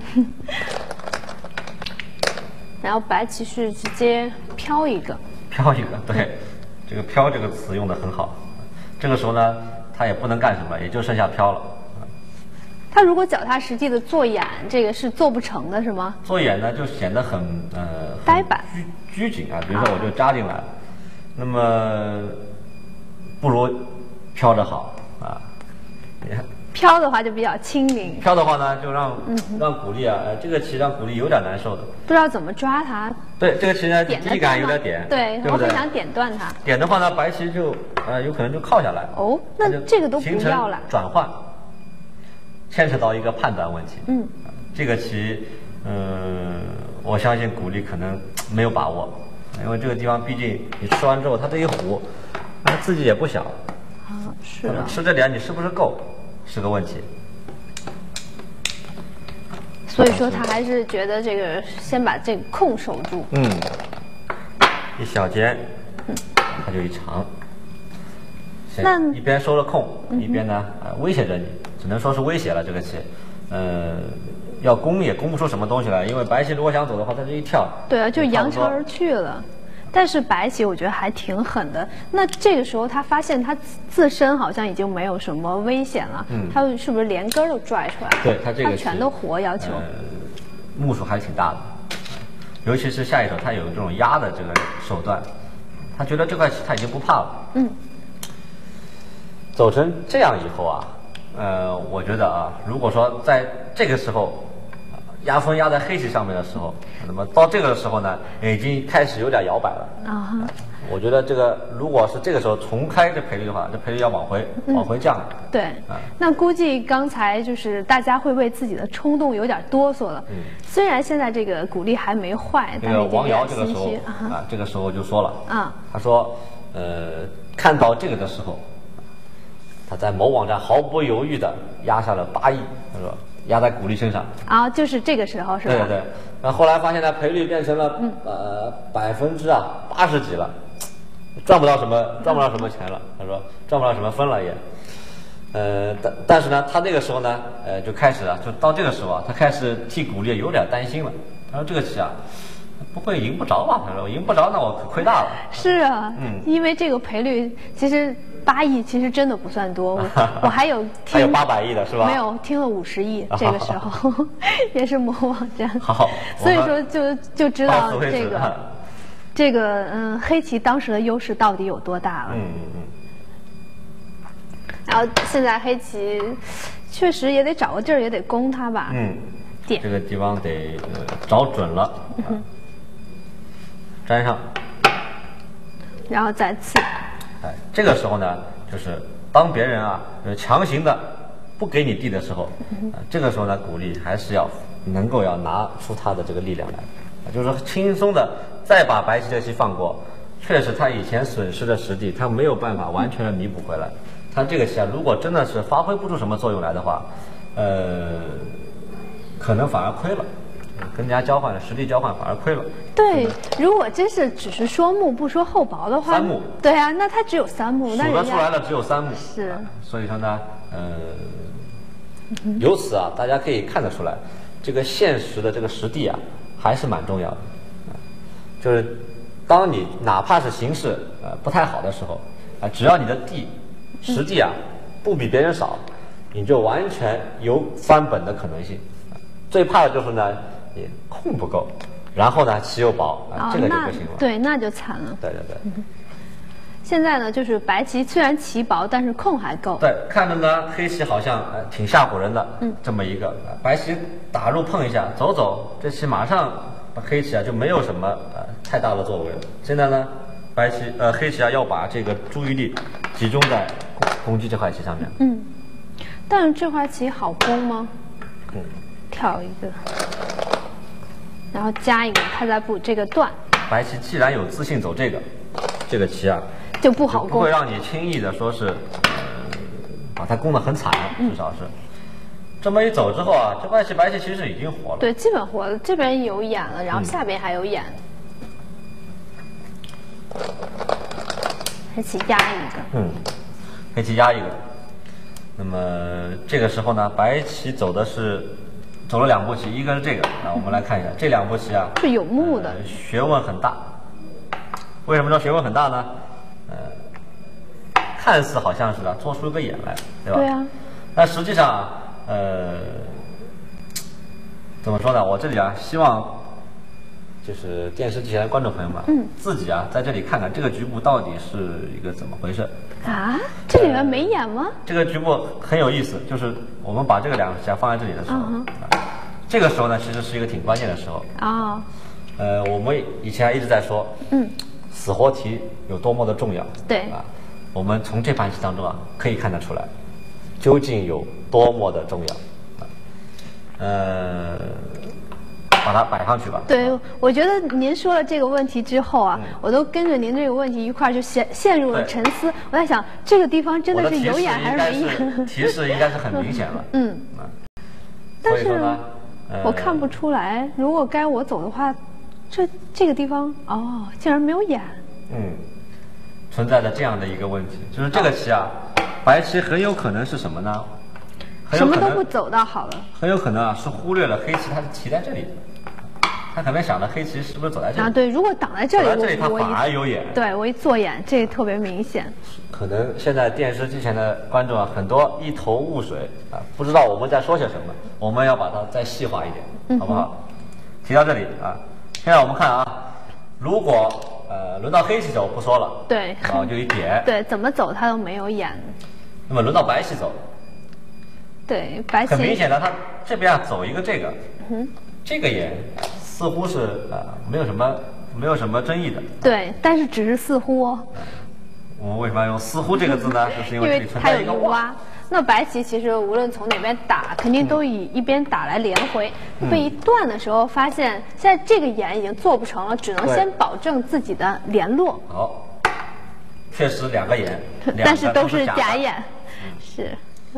然后白棋是直接飘一个。 飘一个，对，这个飘这个词用的很好。这个时候呢，他也不能干什么，也就剩下飘了。 他如果脚踏实地的做眼，这个是做不成的，是吗？ 做眼呢，就显得很呃呆板、 拘拘谨啊。比如说，我就扎进来了，啊、那么不如飘着好啊。 飘的话就比较轻灵。 飘的话呢，就让、嗯、让古力啊，呃，这个棋让古力有点难受的， 不知道怎么抓它。 对，这个棋呢，地感有点点， 对， 对不对？ 我很想点断它。 点的话呢，白棋就呃有可能就靠下来。 哦，那这个都不要了。 转换，牵扯到一个判断问题。 嗯， 这个棋，嗯，我相信古力可能没有把握，因为这个地方毕竟你吃完之后，它这一虎，那自己也不小。 啊，是啊。 吃这点你是不是够，是个问题。 所以说他还是觉得这个先把这个空守住。 嗯，一小尖，他就一长。 那一边收了空，嗯、一边呢呃威胁着你，只能说是威胁了这个棋。呃，要攻也攻不出什么东西来，因为白棋如果想走的话，他这一跳。 对啊，就扬长而去了。但是白棋我觉得还挺狠的。那这个时候他发现他自身好像已经没有什么危险了，嗯、他是不是连根都拽出来了？ 对他这个他全都活要求。 呃，目数还挺大的，尤其是下一手他有这种压的这个手段，他觉得这块棋他已经不怕了。 嗯。 走成这样以后啊，呃，我觉得啊，如果说在这个时候。压分压在黑棋上面的时候，那么到这个时候呢，已经开始有点摇摆了。啊、uh ， huh. 我觉得这个如果是这个时候重开这赔率的话，这赔率要往回、嗯、往回降。 对，啊、那估计刚才就是大家会为自己的冲动有点哆嗦了。嗯，虽然现在这个鼓励还没坏， 这个王瑶这个时候啊，啊，这个时候就说了啊， 他说，呃，看到这个的时候，他在某网站毫不犹豫的压下了八亿，他说。压在古力身上啊，就是这个时候是吧？ 对对对，那后来发现呢，赔率变成了、嗯、呃百分之啊八十几了，赚不到什么赚不到什么钱了。他说赚不到什么分了也，呃但但是呢，他那个时候呢，呃就开始啊，就到这个时候啊，他开始替古力有点担心了。他说这个棋啊，不会赢不着吧？他说赢不着，那我可亏大了。 是啊，嗯，因为这个赔率其实。八亿其实真的不算多，我我还有听还有八百亿的是吧？ 没有，听了五十亿，这个时候也是某网站。 好， 所以说就就知道这个这个嗯黑棋当时的优势到底有多大了。 嗯嗯嗯。 然后现在黑棋确实也得找个地儿，也得攻它吧。 嗯。 点这个地方得、呃、找准了。嗯。粘上。 然后再刺。 哎，这个时候呢，就是当别人啊，呃，强行的不给你地的时候，呃，这个时候呢，鼓励还是要能够要拿出他的这个力量来，呃、就是说轻松的再把白棋这棋放过，确实他以前损失的实地，他没有办法完全的弥补回来。他这个棋啊，如果真的是发挥不出什么作用来的话，呃，可能反而亏了。跟人家交换了实地交换，反而亏了。 对，如果真是只是说目不说厚薄的话， 三目。 对啊，那他只有三目，那数得出来了只有三目。 是。 所以说呢，呃，嗯、由此啊，大家可以看得出来，这个现实的这个实地啊，还是蛮重要的。就是当你哪怕是形势呃不太好的时候，啊、呃，只要你的地实地啊不比别人少，你就完全有翻本的可能性。最怕的就是呢。你空不够，然后呢棋又薄啊、哦，这个就不行了。 对，那就惨了。 对对对。嗯、 现在呢，就是白棋虽然棋薄，但是空还够。 对，看着呢黑棋好像呃挺吓唬人的，嗯，这么一个、呃、白棋打入碰一下，走走，这棋马上把黑棋啊就没有什么呃太大的作为了。现在呢，白棋呃黑棋啊要把这个注意力集中在攻攻击这块棋上面。 嗯，但是这块棋好攻吗？ 嗯， 跳一个。然后加一个，他在补这个段。 白棋既然有自信走这个，这个棋啊就不好攻， 不会让你轻易的说是，呃，把它攻得很惨，至少是。嗯、这么一走之后啊，这块棋白棋其实已经活了。 对，基本活了。这边有眼了，然后下边还有眼。嗯、黑棋压一个。 嗯，黑棋压一个。那么这个时候呢，白棋走的是。走了两步棋，一个是这个啊，我们来看一下这两步棋啊， 是有目的、 呃，学问很大。为什么说学问很大呢？呃，看似好像是啊，做出个眼来，对吧？ 对啊。 但实际上啊，呃，怎么说呢？我这里啊，希望就是电视机前的观众朋友们， 嗯， 自己啊在这里看看这个局部到底是一个怎么回事啊？这里面没眼吗？ 这个局部很有意思，就是我们把这个两个棋放在这里的时候， 嗯啊，这个时候呢，其实是一个挺关键的时候。 哦， 呃，我们以前一直在说， 嗯，死活题有多么的重要。 对啊，我们从这盘棋当中啊，可以看得出来，究竟有多么的重要。呃，把它摆上去吧。 对，我觉得您说了这个问题之后啊， 嗯、 我都跟着您这个问题一块儿就陷陷入了沉思。我在想，这个地方真的是有眼还是没眼？ 提示应该是很明显了。 嗯。但是呢，呃、 我看不出来。如果该我走的话，这这个地方哦，竟然没有眼。 嗯，存在着这样的一个问题，就是这个棋啊，哦、白棋很有可能是什么呢？ 什么都不走到好了。 很有可能啊，是忽略了黑棋它是棋在这里的。他可能想着黑棋是不是走在这里啊？对，如果挡在这里， 走在这里他反而有眼。 对，我一做眼，这个特别明显。 可能现在电视机前的观众啊，很多一头雾水啊，不知道我们在说些什么。我们要把它再细化一点， 嗯、 好不好？提到这里啊，现在我们看啊，如果呃轮到黑棋走不说了， 对， 然后就一点， 对，怎么走它都没有眼。 那么轮到白棋走， 对，白棋很明显的，它这边啊走一个这个， 嗯， 这个眼似乎是呃没有什么没有什么争议的。 对，但是只是似乎哦。 我们为什么要用似乎这个字呢？就是因为这里存在一个挖。那白棋其实无论从哪边打，肯定都以一边打来连回。 嗯、 被一断的时候，发现现在这个眼已经做不成了，只能先保证自己的联络。 好，确实两个眼， 但是都是假眼， 嗯、 是。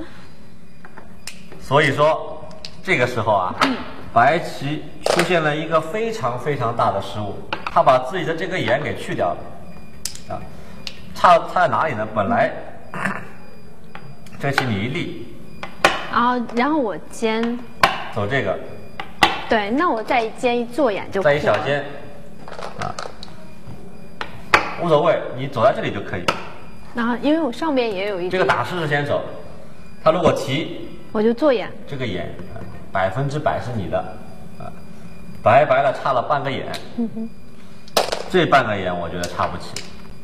所以说，这个时候啊，嗯、白棋出现了一个非常非常大的失误，他把自己的这个眼给去掉了。啊，差差在哪里呢？本来、嗯、这棋你一立， 然后然后我尖， 走这个， 对，那我再一尖一做眼就再一小尖，啊，无所谓，你走在这里就可以。 然后因为我上边也有一这个打士是先手，他如果提， 我就做眼， 这个眼百分之百是你的，啊，白白了差了半个眼， 嗯哼， 这半个眼我觉得差不起。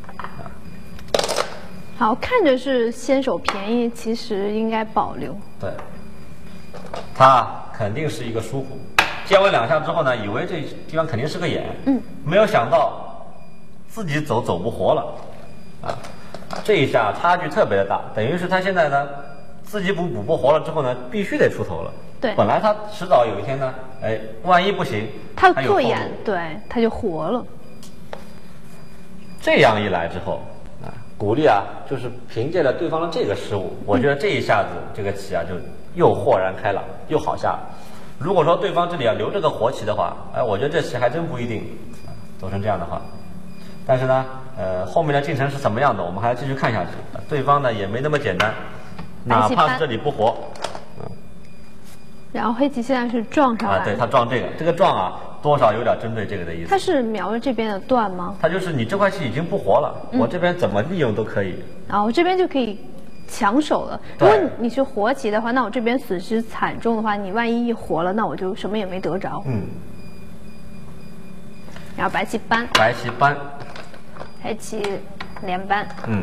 好，看着是先手便宜，其实应该保留。 对，他肯定是一个疏忽，接完两下之后呢，以为这地方肯定是个眼， 嗯， 没有想到自己走走不活了，啊，这一下差距特别的大，等于是他现在呢自己补补不活了之后呢，必须得出头了。 对， 本来他迟早有一天呢，哎，万一不行， 他做眼，对，他就活了。 这样一来之后。鼓励啊，就是凭借着对方的这个失误，我觉得这一下子这个棋啊就又豁然开朗，又好下了。如果说对方这里要留这个活棋的话，哎，我觉得这棋还真不一定走成这样的话。但是呢，呃，后面的进程是怎么样的，我们还要继续看下去。对方呢也没那么简单，哪怕是这里不活，嗯。 然后黑棋现在是撞上来， 啊，对他撞这个，这个撞啊。多少有点针对这个的意思。 他是瞄着这边的断吗？ 他就是你这块棋已经不活了，嗯、我这边怎么利用都可以。 然后我这边就可以抢手了。如果你是活棋的话，那我这边损失惨重的话，你万一一活了，那我就什么也没得着。 嗯。 然后白棋扳。 白棋扳。 黑棋连扳。 嗯。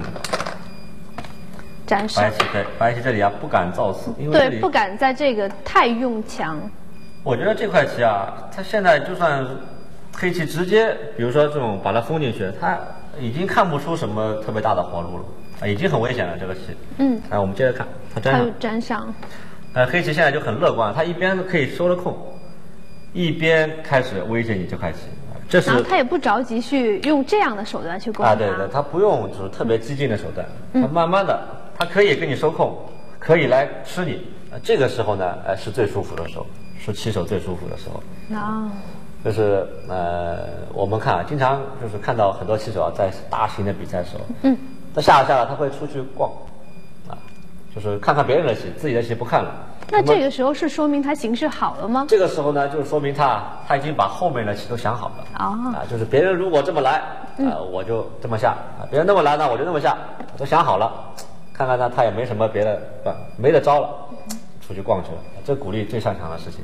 斩首。 白棋对，白棋这里啊不敢造次，因为对不敢在这个太用强。我觉得这块棋啊，它现在就算黑棋直接，比如说这种把它封进去，它已经看不出什么特别大的活路了，啊，已经很危险了这个棋。 嗯。 来，我们接着看，它粘上。 它粘上。 呃，黑棋现在就很乐观，它一边可以收了空，一边开始威胁你这块棋。这是。 然后他也不着急去用这样的手段去攻它。 啊，对对，他不用就是特别激进的手段，他慢慢的，他可以跟你收空，可以来吃你。啊，这个时候呢，呃，是最舒服的时候。是棋手最舒服的时候， 啊， 就是呃，我们看啊，经常就是看到很多棋手啊，在大型的比赛的时候， 嗯， 他下了下了，他会出去逛，啊，就是看看别人的棋，自己的棋不看了。 那这个时候是说明他形势好了吗？ 这个时候呢，就是说明他他已经把后面的棋都想好了。 啊， 啊，就是别人如果这么来，啊，我就这么下；啊，别人那么来呢，我就那么下，我都想好了。看看呢，他也没什么别的，不没得招了。出去逛去了，这鼓励最擅长的事情。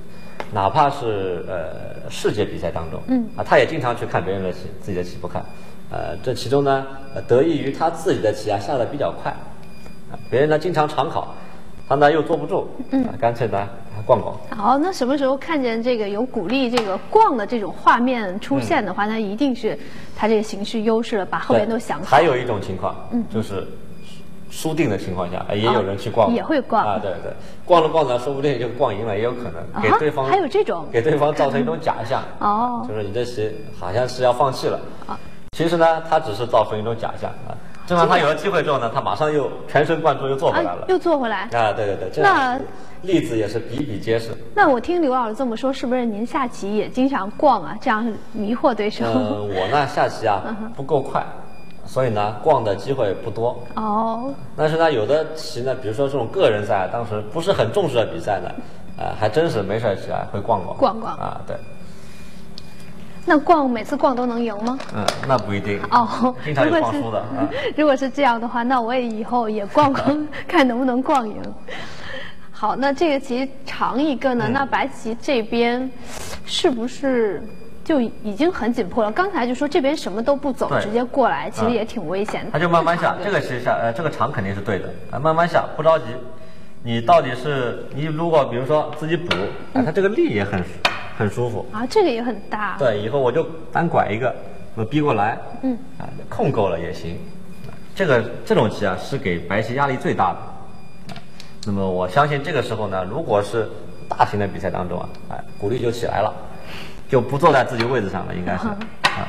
哪怕是呃世界比赛当中， 嗯啊，他也经常去看别人的棋，自己的棋不看。呃，这其中呢，呃得益于他自己的棋啊下的比较快，啊，别人呢经常常考，他呢又坐不住， 嗯啊，干脆呢逛逛。 好，那什么时候看见这个有鼓励这个逛的这种画面出现的话，那一定是他这个形势优势了，把后边都想好。 还有一种情况， 嗯， 就是输定的情况下，也有人去逛， 也会逛啊，对对，逛着逛着，说不定就逛赢了，也有可能给对方还有这种给对方造成一种假象， 哦， 就是你这棋好像是要放弃了， 啊， 其实呢，他只是造成一种假象啊。正当他有了机会之后呢，他马上又全神贯注又做回来了， 又做回来啊，对对对，这样例子也是比比皆是。 那我听刘老师这么说，是不是您下棋也经常逛啊？这样迷惑对手？ 呃，我呢下棋啊不够快，所以呢逛的机会不多。 哦。 但是呢，有的棋呢，比如说这种个人赛，当时不是很重视的比赛呢，呃，还真是没事起来会逛逛。 逛逛啊，对。 那逛每次逛都能赢吗？ 嗯，那不一定。 哦， 经常有放输的。啊、 如果是这样的话，那我也以后也逛逛，看能不能逛赢。好，那这个棋长一个呢？嗯、那白棋这边是不是就已经很紧迫了？刚才就说这边什么都不走，直接过来，其实也挺危险的。 他就慢慢下，这个其实下，呃，这个长肯定是对的啊，慢慢下，不着急。你到底是你如果比如说自己补，啊，它这个力也很很舒服啊，这个也很大。 对，以后我就单拐一个，我逼过来， 嗯， 啊，空够了也行。这个这种棋啊，是给白棋压力最大的。那么我相信这个时候呢，如果是大型的比赛当中啊，哎，鼓励就起来了，就不坐在自己位置上了，应该是。啊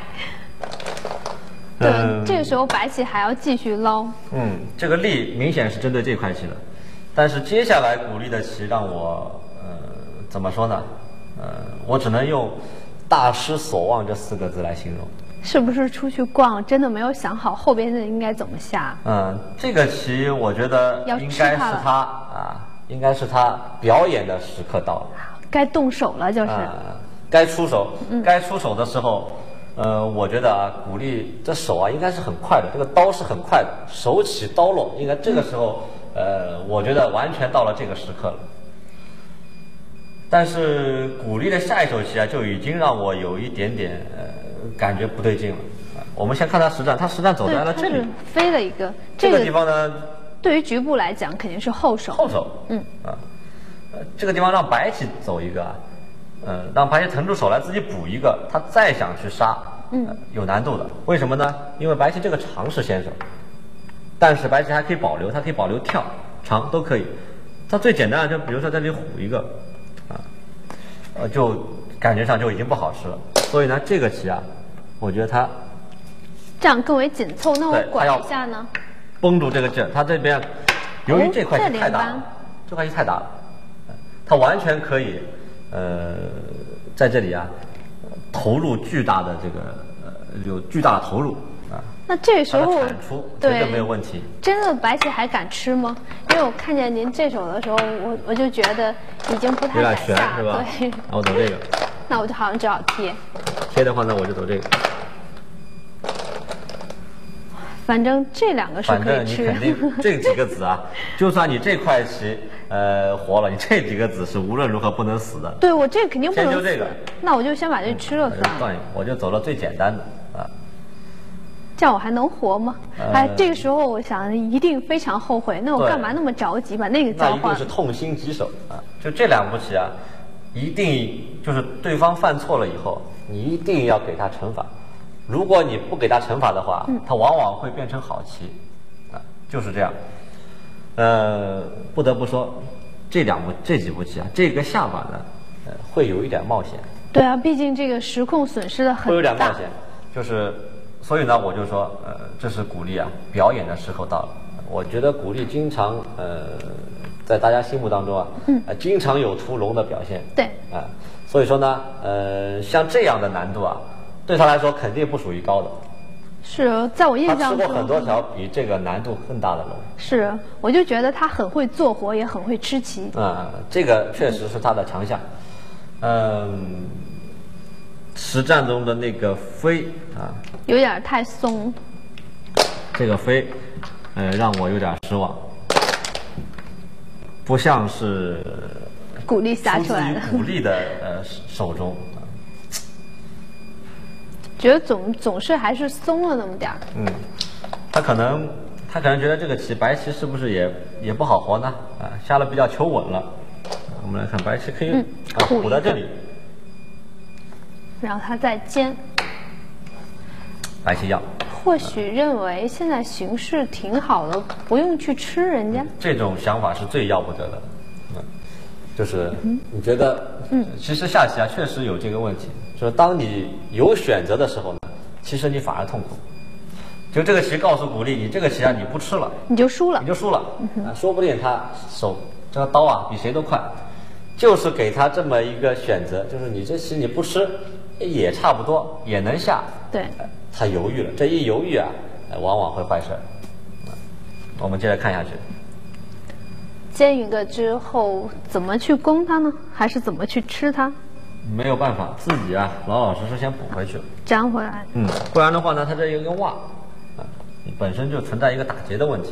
对，嗯、这个时候白棋还要继续捞。 嗯，这个力明显是针对这块棋的，但是接下来鼓励的棋让我呃怎么说呢？呃，我只能用“大失所望”这四个字来形容。 是不是出去逛真的没有想好后边的应该怎么下？ 嗯，这个棋我觉得应该是他啊，应该是他表演的时刻到了， 该动手了就是。 啊、该出手，嗯、该出手的时候。呃，我觉得啊，鼓励这手啊应该是很快的，这个刀是很快的，手起刀落，应该这个时候，呃，我觉得完全到了这个时刻了。但是鼓励的下一手棋啊，就已经让我有一点点呃感觉不对劲了。啊、我们先看他实战，他实战走在了这里， 飞了一个这个地方呢， 对于局部来讲肯定是后手。 后手， 嗯啊，呃，这个地方让白棋走一个啊。呃，让白棋腾出手来自己补一个，他再想去杀， 嗯、 呃，有难度的。为什么呢？因为白棋这个长是先手，但是白棋还可以保留，它可以保留跳、长都可以。它最简单的就比如说这里虎一个，啊，呃，就感觉上就已经不好吃了。所以呢，这个棋啊，我觉得它这样更为紧凑。那我拐一下呢？ 绷住这个劲儿，它这边由于这块棋太大了，哦、这, 这块棋太大了，它完全可以。呃，在这里啊，投入巨大的这个呃，有巨大的投入啊。 那这时候产出绝对没有问题。 真的白棋还敢吃吗？因为我看见您这手的时候，我我就觉得已经不太敢下， 有点悬是吧？ 对。 然后我走这个。 那我就好像只好贴。 贴的话呢，我就走这个。 反正这两个是可以吃。 反正你肯定这几个子啊，就算你这块棋呃活了，你这几个子是无论如何不能死的。 对，我这肯定不能死。 先就这个， 那我就先把这吃了算了。 我就走了最简单的啊。 这样我还能活吗？ 呃、 哎，这个时候我想一定非常后悔。那我干嘛那么着急把那个交换？ 那一定是痛心疾首啊！就这两步棋啊，一定就是对方犯错了以后，你一定要给他惩罚。如果你不给他惩罚的话， 嗯、 他往往会变成好棋，啊，就是这样。呃，不得不说，这两步这几步棋啊，这个下法呢，呃，会有一点冒险。 对啊，毕竟这个时控损失的很大。 会有点冒险，就是，所以呢，我就说，呃，这是鼓励啊，表演的时候到了。我觉得鼓励经常，呃，在大家心目当中啊， 嗯， 呃，经常有屠龙的表现。 对。 啊、呃，所以说呢，呃，像这样的难度啊。对他来说肯定不属于高的， 是在我印象中， 他吃过很多条比这个难度更大的龙。 是，我就觉得他很会做活，也很会吃棋。 嗯，这个确实是他的强项。嗯，实战中的那个飞啊， 有点太松。 这个飞，呃，让我有点失望，不像是鼓励撒出来的， 出自于鼓励的呃手中。 觉得总总是还是松了那么点儿。 嗯，他可能他可能觉得这个棋白棋是不是也也不好活呢？啊，下了比较求稳了。我们来看白棋可以、 嗯、 啊补在这里， 然后他再尖。 白棋要。 或许认为现在形势挺好的，不用去吃人家。 这种想法是最要不得的。嗯，就是你觉得，嗯，其实下棋啊确实有这个问题，就是当你有选择的时候呢，其实你反而痛苦。就这个棋告诉鼓励你，这个棋啊你不吃了， 你就输了， 你就输了。嗯、啊，说不定他手这个刀啊比谁都快，就是给他这么一个选择，就是你这棋你不吃也差不多，也能下。 对。 他犹豫了，这一犹豫啊，往往会坏事。我们接着看下去。 煎一个之后，怎么去攻它呢？还是怎么去吃它？ 没有办法，自己啊，老老实实先补回去， 粘回来。 嗯，不然的话呢，它这有个袜，啊，本身就存在一个打结的问题。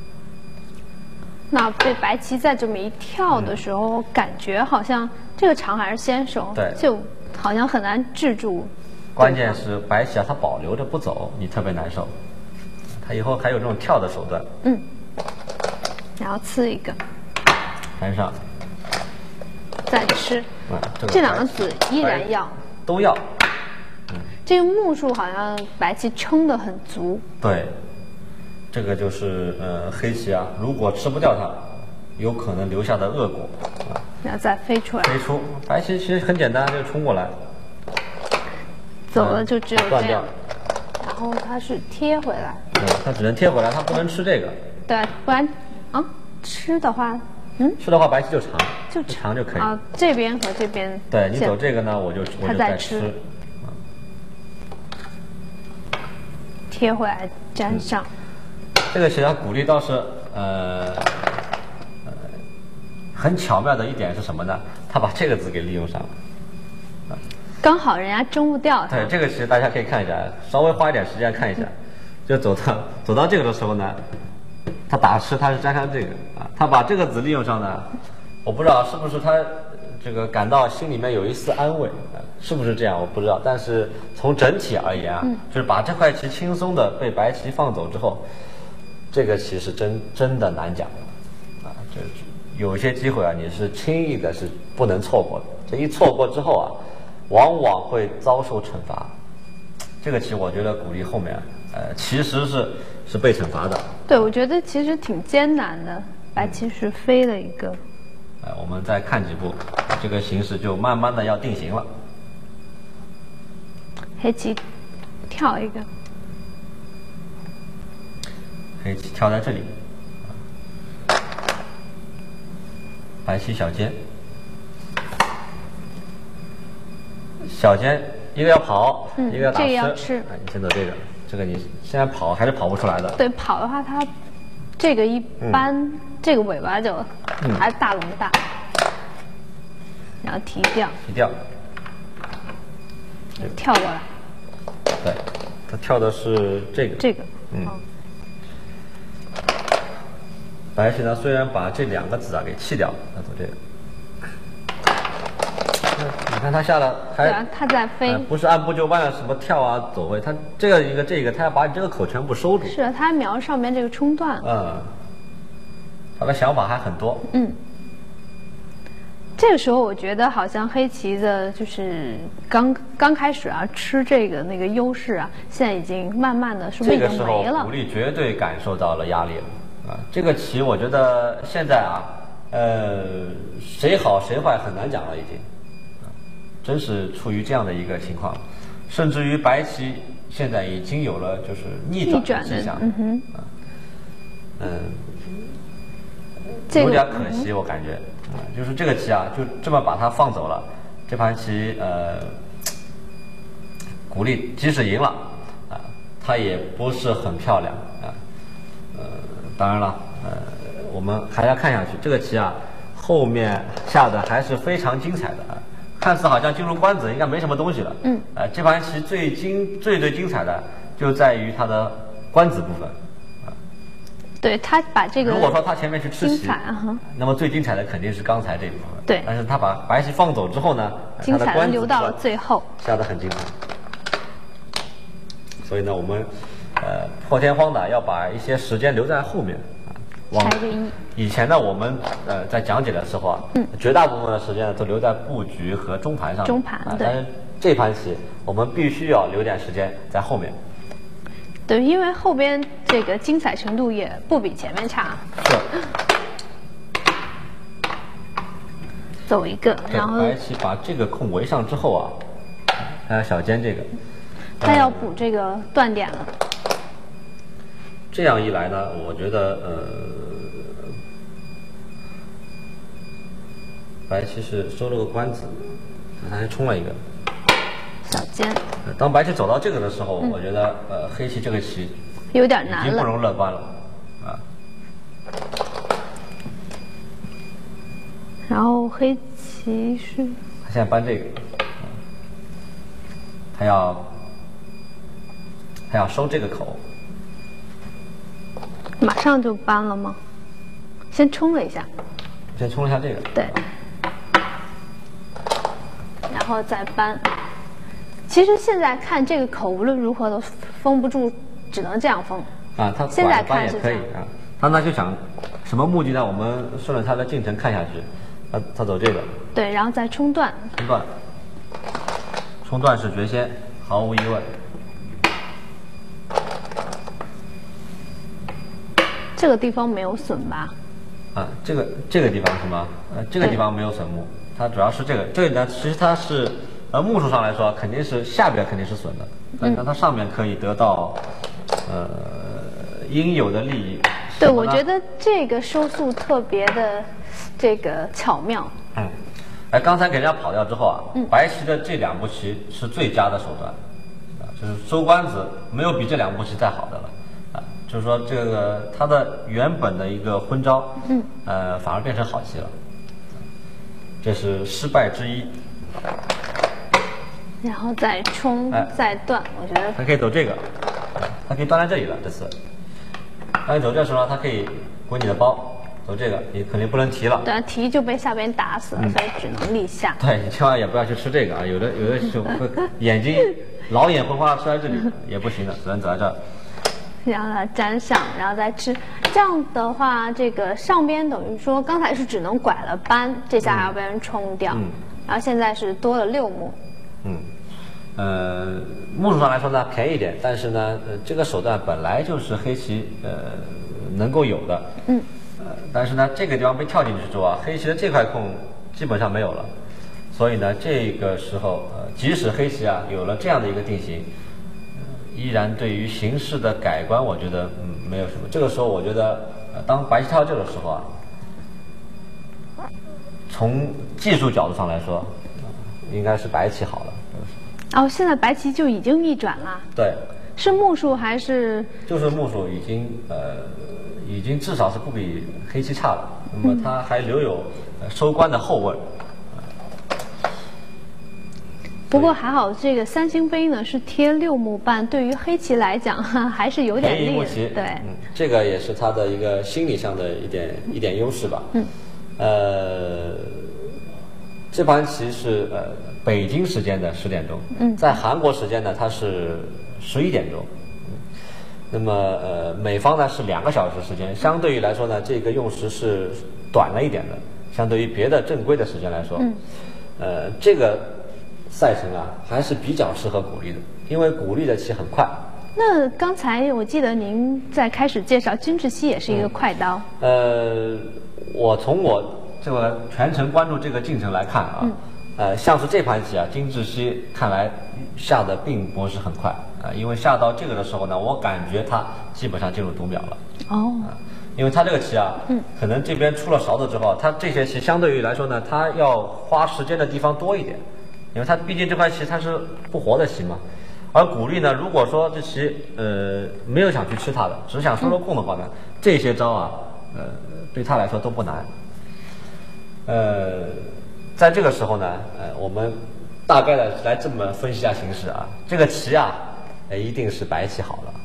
那被白棋再这么一跳的时候，嗯、感觉好像这个长还是先手， 对， 就好像很难制住。 关键是白棋啊，它保留着不走，你特别难受。它以后还有这种跳的手段。 嗯。然后刺一个。 盘上。 再吃。 嗯，这, 这两个子依然要。 都要。 嗯。这个目数好像白棋撑得很足。 对。这个就是呃黑棋啊，如果吃不掉它，有可能留下的恶果。啊。 然后再飞出来。 飞出，白棋其实很简单，就冲过来。 走了就只有这样， 嗯、 然后它是贴回来。 嗯，它只能贴回来，它不能吃这个。 对，不然啊，吃的话，嗯， 吃的话白棋就长， 就长就可以。 啊，这边和这边。 对你走这个呢，我就我就在吃。嗯、 贴回来粘上。 嗯、这个棋它鼓励倒是呃呃很巧妙的一点是什么呢？他把这个子给利用上了。 刚好人家争不掉它。 对，这个其实大家可以看一下，稍微花一点时间看一下，就走到走到这个的时候呢，他打吃他是粘上这个啊，他把这个子利用上呢，我不知道是不是他这个感到心里面有一丝安慰，啊、是不是这样我不知道，但是从整体而言啊，嗯、就是把这块棋轻松的被白棋放走之后，这个棋是真真的难讲啊，这有一些机会啊，你是轻易的是不能错过的，这一错过之后啊。往往会遭受惩罚，这个棋我觉得鼓励后面，呃，其实是是被惩罚的。 对，我觉得其实挺艰难的，白棋是飞了一个。 哎、呃，我们再看几步，这个形势就慢慢的要定型了。 黑棋跳一个， 黑棋跳在这里，白棋小尖。小尖一个要跑， 嗯、 一个要打吃。 这个要吃。 哎，你先走这个，这个你现在跑还是跑不出来的。 对，跑的话，它这个一般、嗯、这个尾巴就还大龙大，嗯、然后提掉。 提掉。 跳过来。 对，他跳的是这个。 这个。 嗯。白棋呢，虽然把这两个子啊给弃掉，他走这个。你看他下了还， 对啊，他在飞、 呃，不是按部就班的什么跳啊走位，他这个一个这个，他要把你这个口全部收住。 是啊，他瞄上面这个冲段。 嗯，他的想法还很多。 嗯，这个时候我觉得好像黑棋的就是刚刚开始啊吃这个那个优势啊，现在已经慢慢的是不是已经没了？ 这个时候鼓励绝对感受到了压力了啊！这个棋我觉得现在啊，呃，谁好谁坏很难讲了已经。真是处于这样的一个情况，甚至于白棋现在已经有了就是逆转的迹象， 嗯哼， 嗯， 这个、 有点可惜，我感觉，啊、嗯，就是这个棋啊，就这么把它放走了，这盘棋呃，鼓励即使赢了，啊，它也不是很漂亮啊，呃，当然了，呃，我们还要看下去，这个棋啊，后面下的还是非常精彩的啊。看似好像进入官子应该没什么东西了， 嗯， 呃，这盘棋最精最最精彩的就在于它的官子部分，啊， 对他把这个， 如果说他前面是吃棋， 啊、 那么最精彩的肯定是刚才这一部分。 对， 但是他把白棋放走之后呢， 精彩的留到了最后， 下得很精彩。所以呢，我们呃破天荒的要把一些时间留在后面啊。 往以前呢，我们呃在讲解的时候啊，嗯、绝大部分的时间呢都留在布局和中盘上。 中盘、啊、对。 但是这盘棋我们必须要留点时间在后面。 对，因为后边这个精彩程度也不比前面差。 是。 走一个，然后白棋把这个空围上之后啊，还有小尖这个， 他要补这个断点了。 这样一来呢，我觉得呃，白棋是收了个官子，他还冲了一个小尖。 当白棋走到这个的时候，嗯、我觉得呃，黑棋这个棋有点难了， 已经不容乐观了啊。 然后黑棋是， 他现在搬这个，他要他要收这个口， 马上就搬了吗？先冲了一下， 先冲了一下这个， 对，然后再搬。其实现在看这个口无论如何都封不住，只能这样封。 啊，他现在看也可以啊。他那就想什么目的呢？我们顺着他的进程看下去。他他走这个， 对，然后再冲断， 冲断，冲断是绝先，毫无疑问。 这个地方没有损吧？ 啊，这个这个地方是吗？呃，这个地方没有损目，它主要是这个，这个呢，其实它是呃目数上来说，肯定是下边肯定是损的，但是它上面可以得到呃应有的利益。 对，我觉得这个收束特别的。这个巧妙。 嗯，哎，刚才给人家跑掉之后啊，嗯、白棋的这两步棋是最佳的手段，啊，就是收官子没有比这两步棋再好的了，啊，就是说这个它的原本的一个昏招，嗯，呃，反而变成好棋了，这是失败之一。 然后再冲，哎、再断，我觉得它可以走这个，它可以断在这里了，这次，当你走这时候，它可以滚你的包。走这个你肯定不能提了， 对，提就被下边打死了，嗯、所以只能立下。 对，你千万也不要去吃这个啊，有的有的就会眼睛老眼昏花吃在这里也不行的，只能走在这儿。 然后它粘上，然后再吃，这样的话，这个上边等于说刚才是只能拐了扳，这下还要被人冲掉，嗯、然后现在是多了六目。 嗯，呃，目数上来说呢便宜一点，但是呢，呃，这个手段本来就是黑棋呃能够有的。嗯。呃，但是呢，这个地方被跳进去之后啊，黑棋的这块空基本上没有了，所以呢，这个时候呃，即使黑棋啊有了这样的一个定型，呃、依然对于形势的改观，我觉得嗯没有什么。这个时候，我觉得呃，当白棋跳这的时候啊，从技术角度上来说，呃、应该是白棋好了。 哦，现在白棋就已经逆转了。 对。 是目数还是？ 就是目数已经呃。已经至少是不比黑棋差了，那么它还留有收官的后问。 不过还好，这个三星杯呢是贴六目半，对于黑棋来讲哈还是有点便宜目棋。 对、 嗯，这个也是它的一个心理上的一点一点优势吧。嗯。呃，这盘棋是呃北京时间的十点钟，嗯，在韩国时间呢它是十一点钟。那么呃，美方呢是两个小时时间，相对于来说呢，这个用时是短了一点的，相对于别的正规的时间来说，嗯，呃，这个赛程啊还是比较适合古力的，因为古力的棋很快。 那刚才我记得您在开始介绍金志熙也是一个快刀。 嗯、呃，我从我这个全程关注这个进程来看啊，嗯、呃，像是这盘棋啊，金志熙看来下的并不是很快。啊，因为下到这个的时候呢，我感觉他基本上进入读秒了。哦。啊，因为他这个棋啊，嗯，可能这边出了勺子之后，他这些棋相对于来说呢，他要花时间的地方多一点，因为他毕竟这块棋它是不活的棋嘛。而古力呢，如果说这棋呃没有想去吃它的，只想收收空的话呢，嗯、这些招啊，呃，对他来说都不难。呃，在这个时候呢，呃，我们大概的来这么分析一下形势啊，这个棋啊。哎，一定是白棋好了，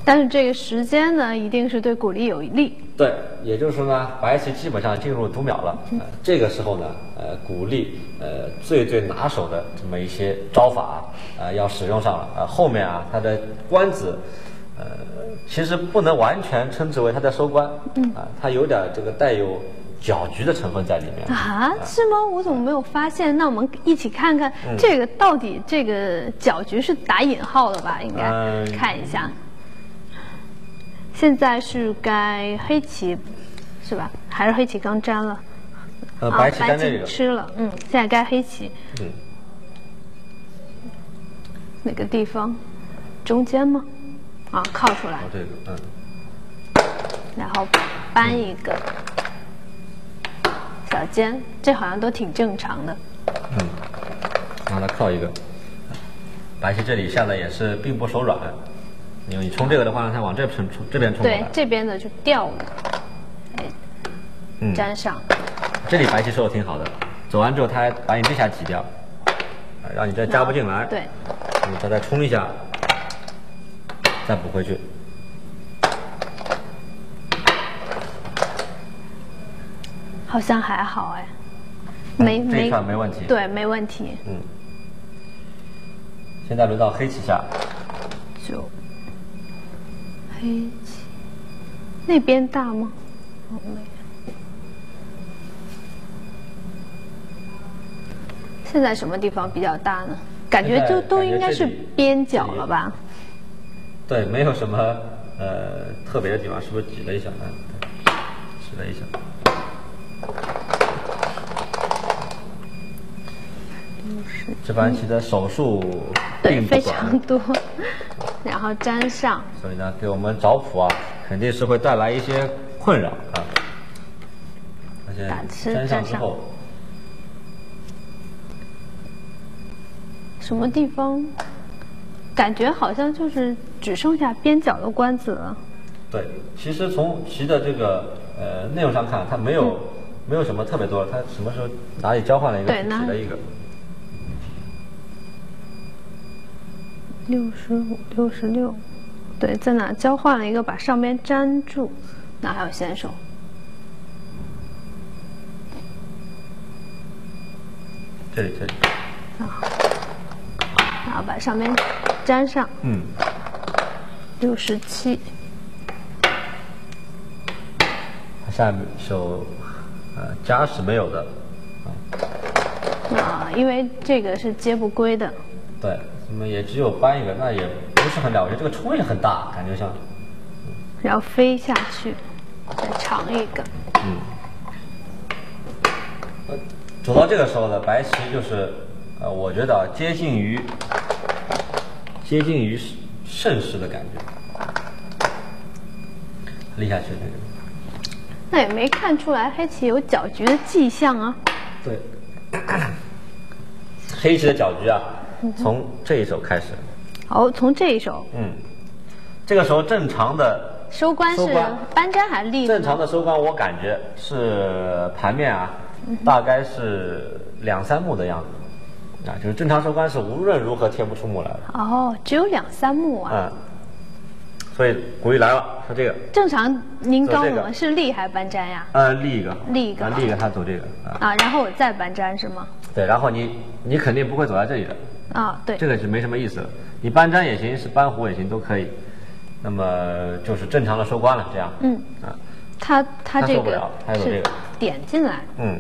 但是这个时间呢，一定是对鼓励有利。 对，也就是说呢，白棋基本上进入读秒了。呃，这个时候呢，呃，鼓励呃最最拿手的这么一些招法啊、呃，要使用上了。呃，后面啊，他的官子，呃，其实不能完全称之为他的收官，嗯啊、呃，它有点这个带有搅局的成分在里面啊？是吗？我怎么没有发现？那我们一起看看这个到底这个搅局是打引号的吧？应该看一下。现在是该黑棋，是吧？还是黑棋刚粘了？ 呃，白棋粘这个、 啊、吃了，嗯，现在该黑棋。 嗯。 哪个地方？中间吗？啊，靠出来。 哦，这个，嗯。 然后搬一个。嗯小尖，这好像都挺正常的。 嗯，让它靠一个。白棋这里下的也是并不手软，因为你冲这个的话，让它往这冲，这边冲过来。 对，这边的就掉了，哎， 嗯， 粘上。 这里白棋收的挺好的，走完之后，它还把你这下挤掉，啊，让你这加不进来。 对， 你再再冲一下，再补回去。 好像还好哎，没嗯、这一串没问题。 对，没问题。 嗯。现在轮到黑棋下。 就黑棋那边大吗？哦，没有。现在什么地方比较大呢？感觉就都应该是边角了吧？ 对，没有什么呃特别的地方，是不是挤了一下？嗯，挤了一下。这盘棋的手数并不短， 非常多，然后粘上， 所以呢，给我们找谱啊，肯定是会带来一些困扰啊。而且粘上之后， 什么地方？感觉好像就是只剩下边角的官子了。 对，其实从棋的这个呃内容上看，它没有、嗯、没有什么特别多，它什么时候哪里交换了一个，挤了一个。 六十五、六十六，对，在哪交换了一个，把上边粘住，哪还有先手？ 这里，这里。 啊，然后把上边粘上。 嗯。 六十七。 下面手，呃，加是没有的。 啊. 啊，因为这个是接不归的。 对。那么也只有搬一个，那也不是很了。我觉得这个冲也很大，感觉像。 然后飞下去，再长一个。 嗯。呃，走到这个时候呢，白棋就是，呃，我觉得接近于接近于盛世的感觉。立下去这个。 那也没看出来黑棋有搅局的迹象啊。 对。黑棋的搅局啊。从这一手开始， 哦，从这一手， 嗯，这个时候正常的收官是搬粘还是立？ 正常的收官，我感觉是盘面啊，嗯、大概是两三目的样子，啊，就是正常收官是无论如何贴不出目来的。 哦，只有两三目啊。 嗯，所以鼓励来了，说这个。 正常，您告诉我们是立还是搬粘呀？ 呃，立一个， 立一个， 立一个，他走这个啊。啊，然后我再搬粘是吗？ 对，然后你你肯定不会走在这里的。 啊，对， 这个是没什么意思了。你搬粘也行，是搬胡也行，都可以。那么就是正常的收官了，这样。 嗯。啊。他他这个他有这个点进来。 嗯。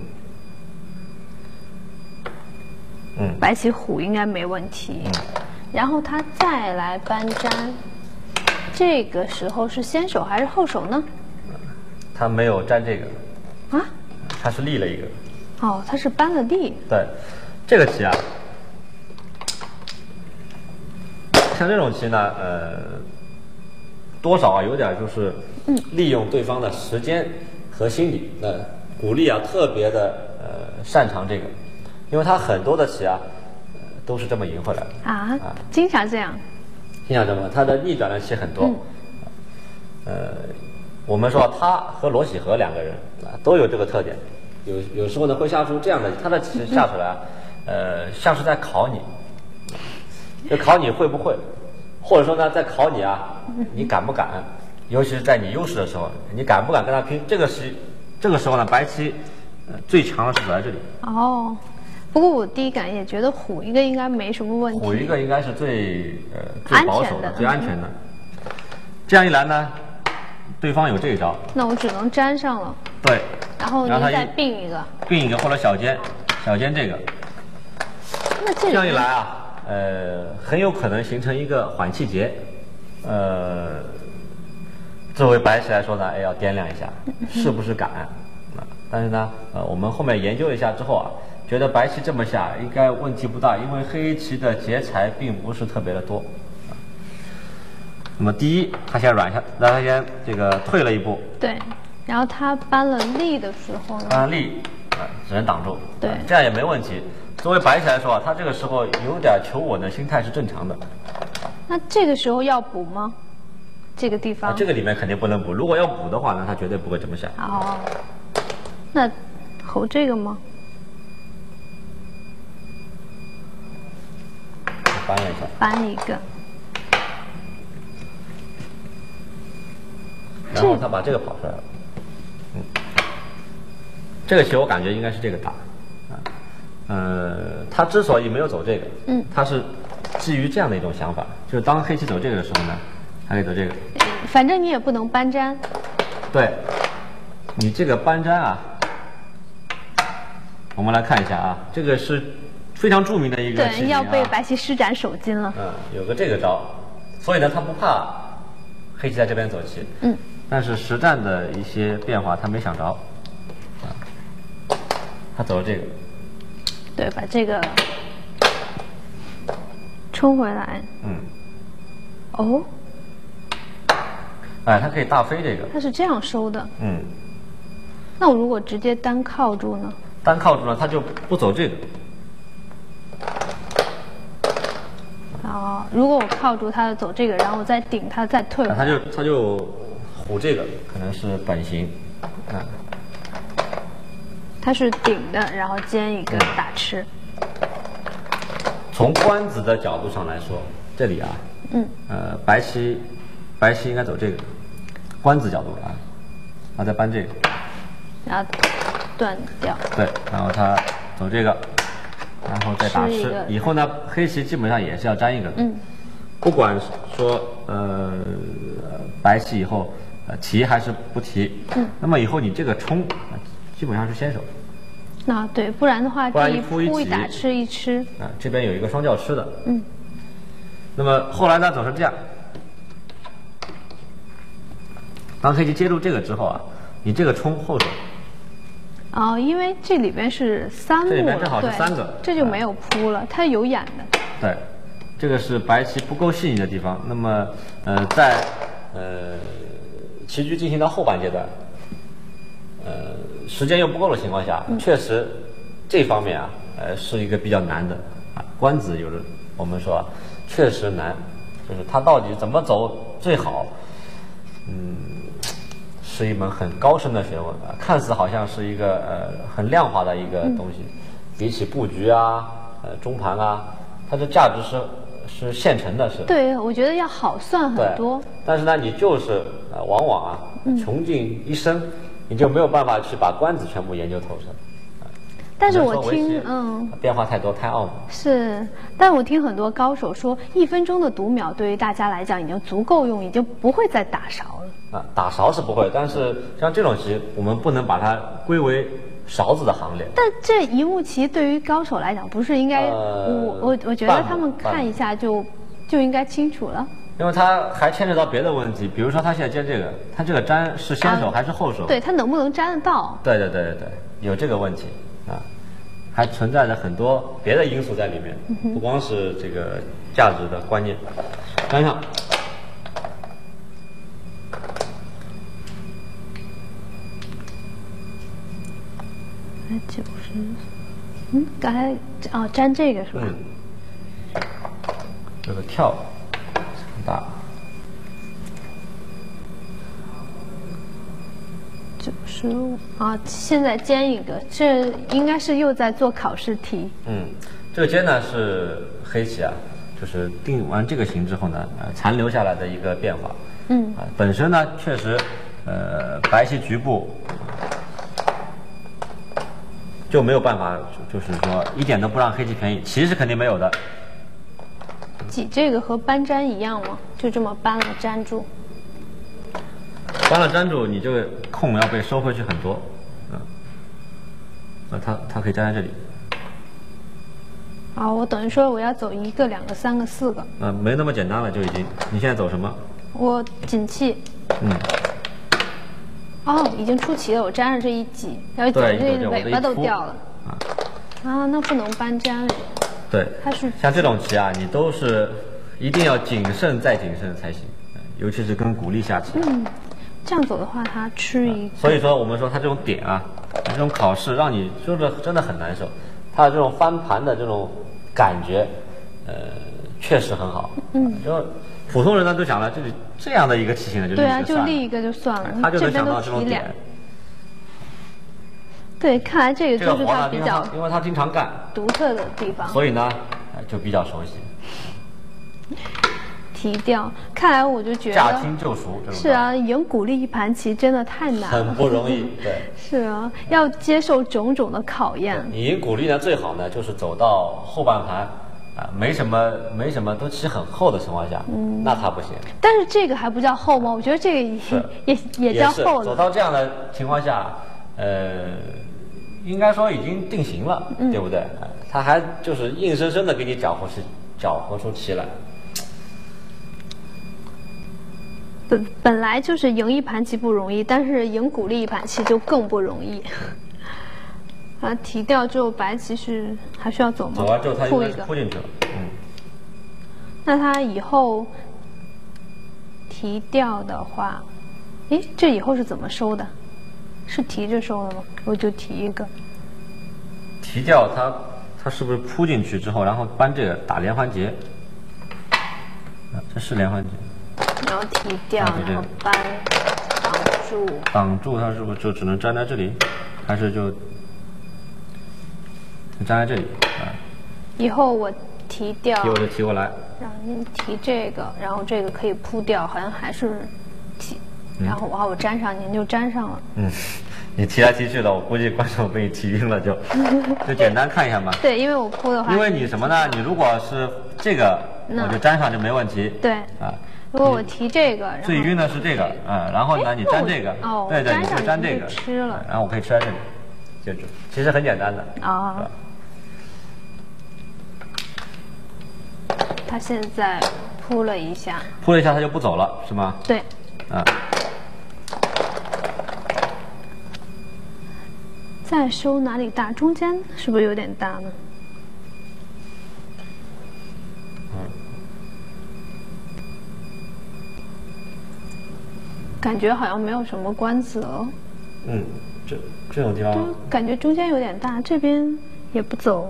嗯。 白棋虎应该没问题。嗯。然后他再来搬粘，这个时候是先手还是后手呢？ 他没有粘这个。 啊？ 他是立了一个。 哦，他是搬了立。 对，这个棋啊。像这种棋呢，呃，多少啊有点就是利用对方的时间和心理，那、呃、鼓励啊特别的呃擅长这个，因为他很多的棋啊、呃、都是这么赢回来的啊啊，经常这样， 经常这么，他的逆转的棋很多，嗯、呃，我们说他和罗喜和两个人啊都有这个特点，有有时候呢会下出这样的，他的棋下出来，呃，像是在考你。就考你会不会， 或者说呢，在考你啊，你敢不敢？尤其是在你优势的时候，你敢不敢跟他拼？这个是这个时候呢，白棋呃最强的是走在这里。 哦，不过我第一感也觉得虎一个应该没什么问题。 虎一个应该是最呃最保守的、 安全的最安全的。这样一来呢，对方有这一招。 那我只能粘上了。 对。 然后您再并一个。 并一个或者小尖，小尖这个。 那这这样一来啊，呃，很有可能形成一个缓气节，呃，作为白棋来说呢，哎，要掂量一下是不是敢啊。但是呢，呃，我们后面研究一下之后啊，觉得白棋这么下应该问题不大，因为黑棋的劫财并不是特别的多。那么第一，他先软下，让他先这个退了一步。 对，然后他搬了力的时候呢？ 搬了力，啊、呃，只能挡住。 对， 这样也没问题。作为白棋来说啊，他这个时候有点求稳的心态是正常的。 那这个时候要补吗？这个地方？ 啊，这个里面肯定不能补。如果要补的话呢，他绝对不会这么下。 哦，那侯这个吗？ 搬一下。 搬一个。 然后他把这个跑出来了。嗯，这个棋我感觉应该是这个打。呃，他之所以没有走这个， 嗯， 他是基于这样的一种想法，就是当黑棋走这个的时候呢，还可以走这个。 反正你也不能搬粘。 对，你这个搬粘啊，我们来看一下啊，这个是非常著名的一个棋型啊。 对，要被白棋施展手筋了。 嗯，有个这个招，所以呢，他不怕黑棋在这边走棋。 嗯。 但是实战的一些变化他没想着，啊，他走了这个。 对，把这个冲回来。 嗯。 哦。 哎，他可以大飞这个。 他是这样收的。 嗯。 那我如果直接单靠住呢？ 单靠住呢，他就不走这个。 哦，如果我靠住他走这个，然后我再顶他，再退回来。 他就他就虎这个可能是本型，啊。 它是顶的，然后尖一个打吃。 从官子的角度上来说，这里啊， 嗯， 呃，白棋，白棋应该走这个，官子角度啊，然后再搬这个， 然后断掉。 对，然后他走这个，然后再打吃。以后呢，黑棋基本上也是要粘一个的。 嗯。 不管说呃白棋以后呃提还是不提， 嗯， 那么以后你这个冲。基本上是先手， 啊对，不然的话， 不然一扑一打吃一吃， 啊，这边有一个双叫吃的， 嗯， 那么后来呢总是这样，当黑棋接住这个之后啊，你这个冲后手， 哦，因为这里边是三目， 这里边正好是三个， 这就没有扑了，它有眼的， 对，这个是白棋不够细腻的地方。那么呃在呃棋局进行到后半阶段，呃。时间又不够的情况下， 嗯、 确实这方面啊，呃，是一个比较难的啊。官子有的我们说确实难，就是他到底怎么走最好，嗯，是一门很高深的学问啊。看似好像是一个呃很量化的一个东西，嗯、比起布局啊、呃中盘啊，它的价值是是现成的，是。 对，我觉得要好算很多。 但是呢，你就是呃往往啊，穷尽一生。嗯你就没有办法去把官子全部研究透彻， 但是我听，嗯， 变化太多，太奥妙。 是，但我听很多高手说，一分钟的读秒对于大家来讲已经足够用，已经不会再打勺了。 啊，打勺是不会，但是像这种棋，我们不能把它归为勺子的行列。 但这一目棋对于高手来讲，不是应该，呃、我我我觉得他们看一下就就应该清楚了。 因为它还牵扯到别的问题，比如说他现在接这个，他这个粘是先手还是后手？ 啊、对，他能不能粘得到？ 对对对对对，有这个问题啊，还存在着很多别的因素在里面， 嗯、 不光是这个价值的观念。粘上， 才九十，嗯，刚才哦粘这个是吧？ 嗯，这个跳。大九十五啊！现在尖一个，这应该是又在做考试题。 嗯，这个尖呢是黑棋啊， 就是定完这个型之后呢，呃，残留下来的一个变化。 嗯。 啊、本身呢确实，呃，白棋局部就没有办法，就是说一点都不让黑棋便宜，棋是肯定没有的。 挤这个和搬粘一样吗？就这么搬了粘住？ 搬了粘住，你这个空要被收回去很多。嗯。那它它可以粘在这里。 啊，我等于说我要走一个、两个、三个、四个。 嗯，没那么简单了，就已经。你现在走什么？ 我锦气。 嗯。 哦，已经出棋了，我粘上这一挤，然后挤这尾巴都掉了。 啊。 啊，那不能搬粘了。 对。 它是像这种棋啊，你都是一定要谨慎再谨慎才行，尤其是跟鼓励下棋。 嗯。这样走的话，它吃一个。 所以说，我们说它这种点啊，这种考试让你就是真的很难受。它这种翻盘的这种感觉，呃，确实很好。 嗯。 就普通人呢都想了，就是这样的一个棋形呢，就对啊，就立一个就算了。 他就能想到这种点。 对，看来这个就是他比较， 因为他经常干独特的地方， 所以呢，就比较熟悉。 提掉，看来我就觉得驾轻就熟。 是啊，赢鼓励一盘棋真的太难了， 很不容易。对， 是啊，要接受种种的考验。 你赢鼓励呢，最好呢就是走到后半盘啊，没什么没什么都棋很厚的情况下，嗯，那他不行。 但是这个还不叫厚吗？我觉得这个也也也叫厚了。 走到这样的情况下，呃，应该说已经定型了， 嗯、 对不对？他还就是硬生生的给你搅和出搅和出棋来。 本本来就是赢一盘棋不容易，但是赢鼓励一盘棋就更不容易。啊，提掉之后白棋是还需要走吗？ 走完之后它应该是扑进去了。嗯。 那他以后提掉的话，诶，这以后是怎么收的？是提着收的吗？我就提一个。 提掉它，它是不是扑进去之后，然后搬这个打连环结？啊，这是连环结。 然后提掉，然后搬挡住。 挡住它是不是就只能粘在这里，还是就粘在这里啊？ 以后我提掉， 提我就提过来。 然后您提这个，然后这个可以铺掉，好像还是提， 嗯、 然后我我粘上，您就粘上了。 嗯，你提来提去的，我估计观众被你提晕了就，就简单看一下嘛。 对，因为我铺的话， 因为你什么呢？你如果是这个，我就粘上就没问题。 对啊。 如果我提这个， 最晕的是这个，啊、嗯，然后呢，你粘这个， 哦， 对对，你就粘这个， 吃了， 然后我可以吃在这里，记住，其实很简单的。 啊、哦。他现在扑了一下， 扑了一下，他就不走了，是吗？ 对。 啊。 再收哪里大？中间是不是有点大呢？感觉好像没有什么官子哦。 嗯，这这种地方， 感觉中间有点大，这边也不走。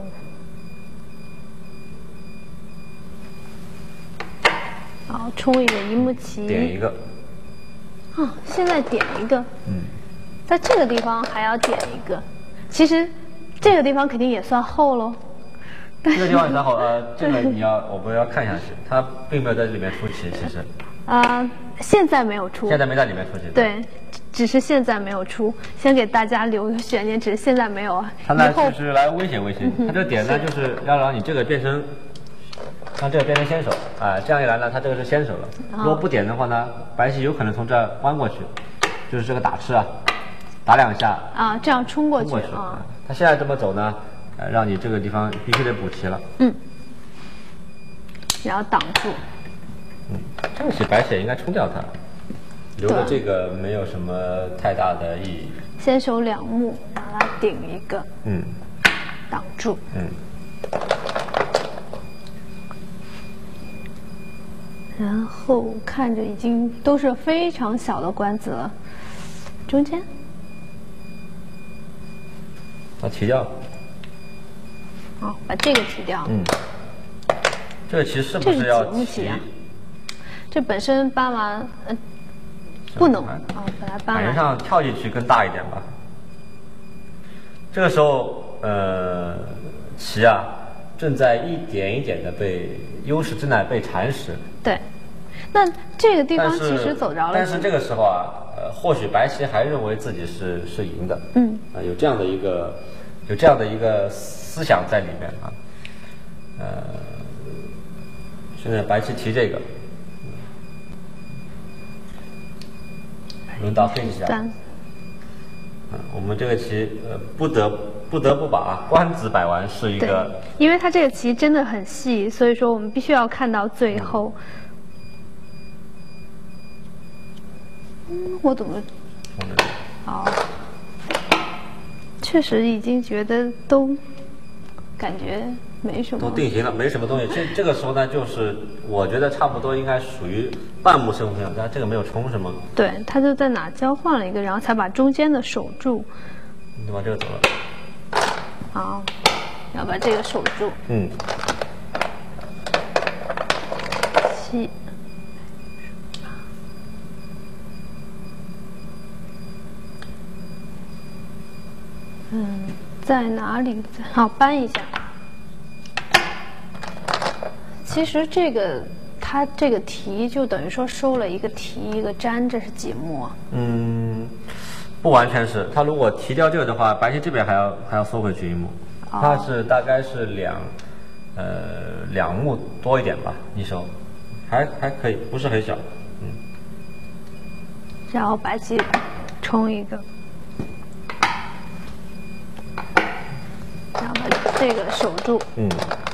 好，冲一个一目棋。 点一个。 啊，现在点一个。 嗯。 在这个地方还要点一个，其实这个地方肯定也算厚喽。 这个地方也算厚，呃，这个你要我们要看下去，它并没有在这里面出棋，其实。 啊、呃，现在没有出。 现在没在里面出棋。 对，只是现在没有出，先给大家留个悬念，只是现在没有啊。 他呢就是来威胁威胁，他、嗯、这个点呢就是要让你这个变成，让这个变成先手，啊、呃，这样一来呢，他这个是先手了。哦、如果不点的话呢，白棋有可能从这儿弯过去，就是这个打吃啊，打两下。啊， 这样冲过去。 冲过去啊。 他现在这么走呢，呃，让你这个地方必须得补棋了。 嗯。然后挡住。 嗯，这个棋白棋应该冲掉它，留的这个没有什么太大的意义。 先手两目，让它顶一个， 嗯， 挡住， 嗯。 然后看着已经都是非常小的官子了，中间， 把提掉。 好，把这个提掉。 嗯。这个棋是不是要提？ 这本身搬完，呃，不能啊，本来搬完。 反正上跳进去更大一点吧。这个时候，呃，棋啊， 正在一点一点的被优势正在被蚕食。 对，那这个地方其实走着了。 但是这个时候啊，呃，或许白棋还认为自己是是赢的。 嗯。 啊、呃，有这样的一个有这样的一个思想在里面啊。呃，现在白棋提这个，轮到黑棋下。嗯，我们这个棋呃不得不得不把官子摆完是一个， 因为它这个棋真的很细，所以说我们必须要看到最后。嗯，我怎么？好，确实已经觉得都感觉没什么， 都定型了，没什么东西。这这个时候呢，就是我觉得差不多应该属于半目胜负了，但这个没有冲什么。 对，他就在哪交换了一个，然后才把中间的守住。 你把这个走了。 好，要把这个守住。 嗯。 七。嗯，在哪里？好，搬一下。其实这个它这个提就等于说收了一个提一个粘，这是几目啊？ 嗯，不完全是。它如果提掉这个的话，白棋这边还要还要收回去一目。哦、它是大概是两呃两目多一点吧，一收，还还可以，不是很小。嗯。 然后白棋冲一个。然后把这个守住。 嗯。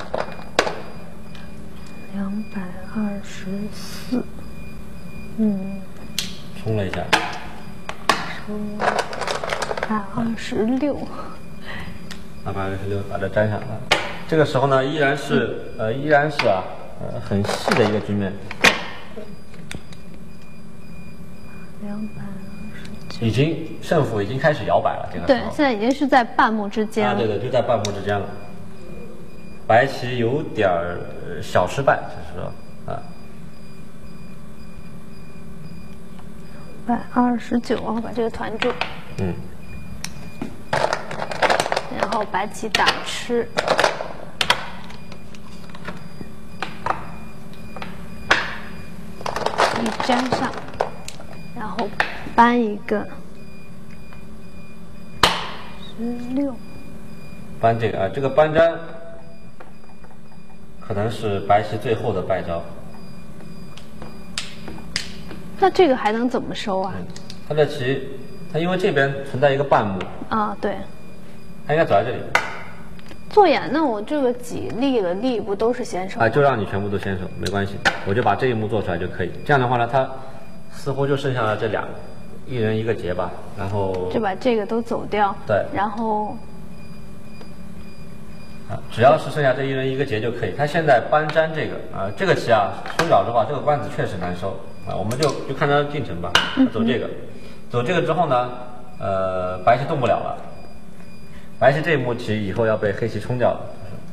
两百二十四。嗯。 冲了一下。 冲百二十六。 二百二十六，把它粘上了。这个时候呢，依然是、嗯、呃，依然是啊，呃，很细的一个局面。 两百二十九。 已经胜负已经开始摇摆了，这个对，现在已经是在半目之间了。 啊，对对，就在半目之间了。白棋有点儿小失败，就是说啊。 百二十九，我把这个团住。 嗯。 然后白棋打吃。一粘上，然后搬一个十六。 搬这个啊，这个搬粘可能是白棋最后的败招。 那这个还能怎么收啊？ 嗯、他的棋，他因为这边存在一个半目。 啊，对。 他应该走在这里。 做眼，那我这个几立了立不都是先手啊？就让你全部都先手，没关系，我就把这一幕做出来就可以。这样的话呢，他似乎就剩下了这两，一人一个劫吧，然后就把这个都走掉。 对， 然后啊，只要是剩下这一人一个劫就可以。他现在搬粘这个啊，这个棋啊收脚的话，这个官子确实难收啊，我们就就看他进程吧。走这个，嗯、走这个之后呢，呃，白棋动不了了。白棋这一幕棋以后要被黑棋冲掉了，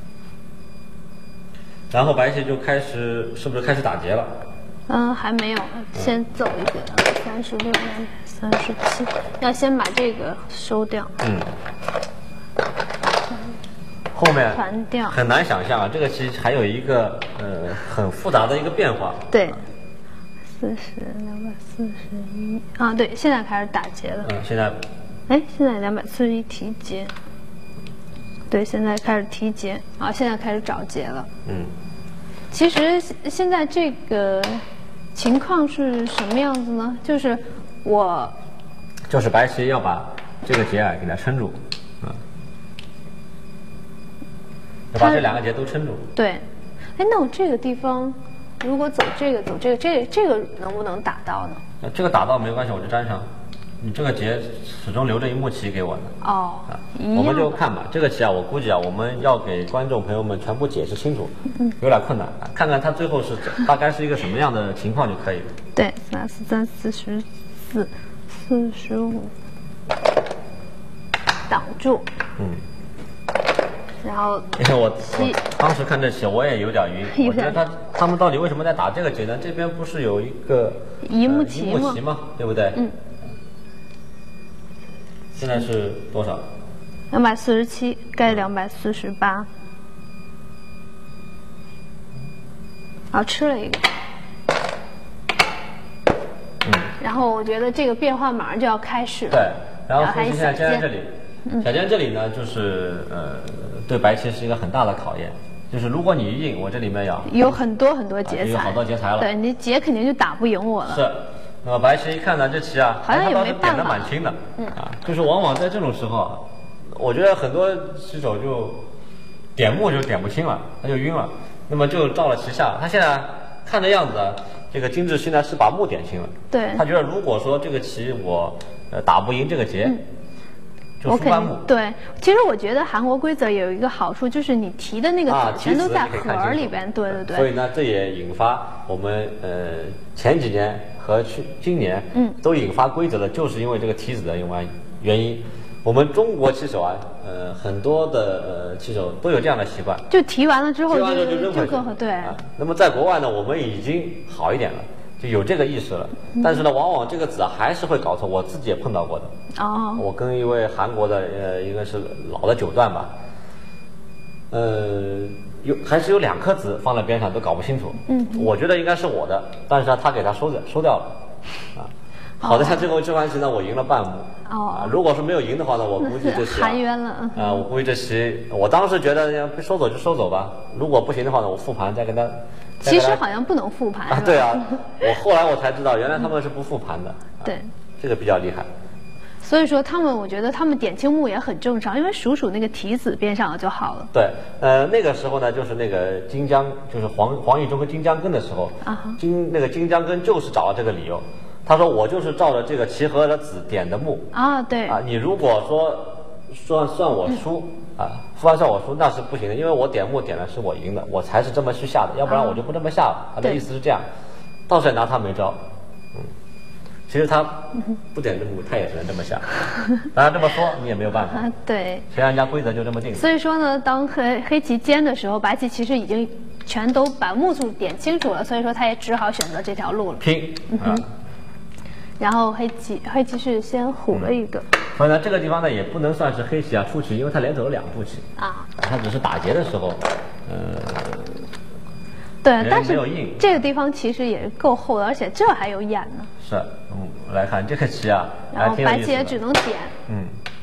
然后白棋就开始是不是开始打劫了？ 嗯，还没有，先走一个三十六、三十七，要先把这个收掉。 嗯。后面传掉很难想象啊，这个棋还有一个呃很复杂的一个变化。 对，四十两百四十一啊，对，现在开始打劫了。 嗯，现在， 哎，现在两百四十一提劫。对，现在开始提劫啊！现在开始找劫了。 嗯， 其实现在这个情况是什么样子呢？就是我， 就是白棋要把这个劫啊给它撑住，啊、嗯，要把这两个劫都撑住。 对，哎，那我这个地方如果走这个走这个，这个、这个能不能打到呢？ 这个打到没关系，我就粘上。你这个劫始终留着一目棋给我呢。 哦， 啊，我们就看吧。这个棋啊，我估计啊，我们要给观众朋友们全部解释清楚，嗯，有点困难啊。看看它最后是大概是一个什么样的情况就可以了。 对，三四三四十四，四十五，挡住。 嗯。 然后， 因为我我当时看这棋，我也有点晕。我觉得他他们到底为什么在打这个劫呢？这边不是有一个一目棋吗？一目棋吗？对不对？ 嗯。 现在是多少？ 两百四十七，该两百四十八。 然后吃了一个。嗯。然后我觉得这个变化马上就要开始了。 对，然后黑棋现在尖尖在这里，小尖这里呢，就是呃，对白棋是一个很大的考验。就是如果你一硬，我这里面要有很多很多劫财， 有好多劫财了。 对，你劫肯定就打不赢我了。 是，那么白棋一看呢，这棋啊， 好像也没办法， 点的蛮轻的。嗯啊，就是往往在这种时候啊，我觉得很多棋手就点目就点不清了，他就晕了，那么就照了棋下。他现在看这样子啊，这个金志熙呢是把目点清了。 对。 他觉得如果说这个棋我呃打不赢这个劫。嗯， 我肯定对，其实我觉得韩国规则有一个好处，就是你提的那个子全都在盒里边，对对对。 所以呢，这也引发我们呃前几年和去今年，嗯，都引发规则的，就是因为这个提子的原因。我们中国棋手啊，呃，很多的呃棋手都有这样的习惯， 就提完了之后就就扔回去。 对、 啊。那么在国外呢，我们已经好一点了。就有这个意识了，但是呢，往往这个子啊还是会搞错，我自己也碰到过的。 哦。 我跟一位韩国的呃，应该是老的九段吧，呃，有还是有两颗子放在边上，都搞不清楚。嗯。我觉得应该是我的，但是呢，他给他收掉收掉了，啊。好在最后这盘棋呢，我赢了半目。哦。啊，如果是没有赢的话呢，我估计这棋含冤了。 啊，我估计这棋，我当时觉得要收走就收走吧，如果不行的话呢，我复盘再跟他。 其实好像不能复盘啊，对啊，我后来我才知道，原来他们是不复盘的。 对、啊， 这个比较厉害。 所以说他们，我觉得他们点青目也很正常，因为数数那个提子边上就好了。 对，呃，那个时候呢，就是那个金江，就是黄黄义中跟金江根的时候，啊、金那个金江根就是找了这个理由，他说我就是照着这个棋盒的子点的目啊，对啊，你如果说算算我输。嗯啊，复盘算我输那是不行的，因为我点目点的是我赢的，我才是这么去下的，要不然我就不这么下了。他的意思是这样，倒是也拿他没招。嗯，其实他不点这目，他也只能这么下。当然这么说你也没有办法。 啊，对。 谁让人家规则就这么定的。 所以说呢，当黑黑棋尖的时候，白棋其实已经全都把目数点清楚了，所以说他也只好选择这条路了。 拼。 嗯哼。然后黑棋黑棋是先虎了一个。 嗯，所以呢，这个地方呢也不能算是黑棋啊出棋，因为他连走了两步棋啊，他只是打劫的时候，呃， 对，但是这个地方其实也够厚的，而且这还有眼呢。 是，嗯，来看这个棋啊， 然后白棋也只能点， 嗯，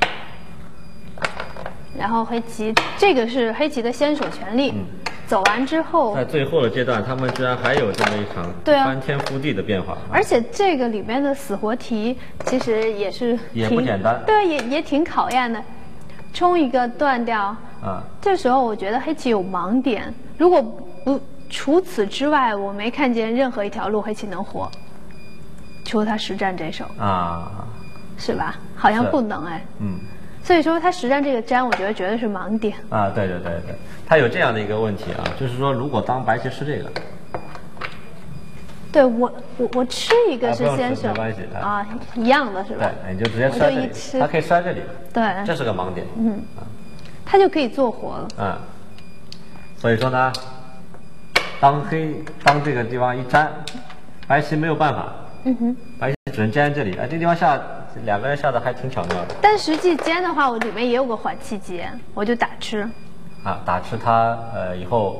然后黑棋这个是黑棋的先手权利。嗯，走完之后， 在最后的阶段，他们居然还有这么一场翻天覆地的变化。 而且这个里边的死活题其实也是也不简单， 对，也也挺考验的。冲一个断掉啊， 这时候我觉得黑棋有盲点。如果不除此之外，我没看见任何一条路黑棋能活，除了他实战这手啊， 是吧？好像不能哎， 嗯。 所以说他实战这个粘，我觉得绝对是盲点啊！对对对对，他有这样的一个问题啊，就是说如果当白棋吃这个， 对我我我吃一个是先手， 没关系啊，一样的是吧？ 对，你就直接摔这里，他可以摔这里， 对， 这是个盲点， 嗯，他就可以做活了， 嗯，所以说呢，当黑当这个地方一粘，白棋没有办法， 嗯哼， 白棋只能粘这里，哎，这地方下。两个人下的还挺巧妙的， 但实际尖的话，我里面也有个缓气节，我就打吃。 啊，打吃它呃以后，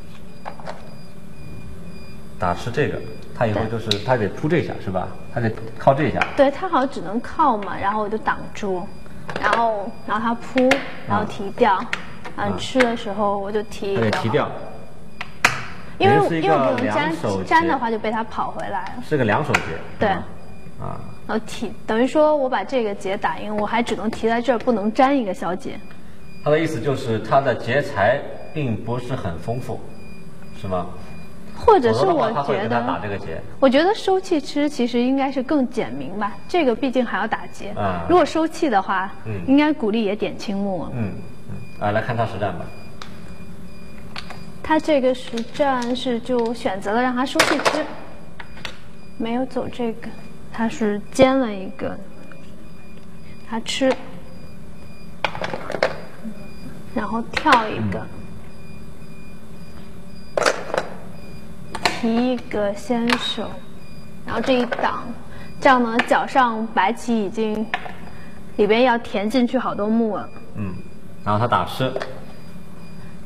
打吃这个，他以后就是他得出这下是吧？他得靠这一下。 对他好像只能靠嘛，然后我就挡住，然后然后他扑，然后提掉，啊，吃的时候我就提。 他得提掉。 因为因为我不能粘粘的话就被他跑回来了。 是个两手劫。 对。 啊。 然后提等于说我把这个劫打赢，我还只能提在这儿，不能粘一个小劫。 他的意思就是他的劫财并不是很丰富，是吗？ 或者是我觉得打这个劫， 我觉得收气吃其实应该是更简明吧。这个毕竟还要打劫。啊。如果收气的话，嗯，应该鼓励也点青目。 嗯嗯。啊，来看他实战吧。 他这个实战是就选择了让他收气吃，没有走这个。他是尖了一个，他吃，然后跳一个，嗯、提一个先手，然后这一挡，这样呢，脚上白棋已经里边要填进去好多目了。 嗯，然后他打吃，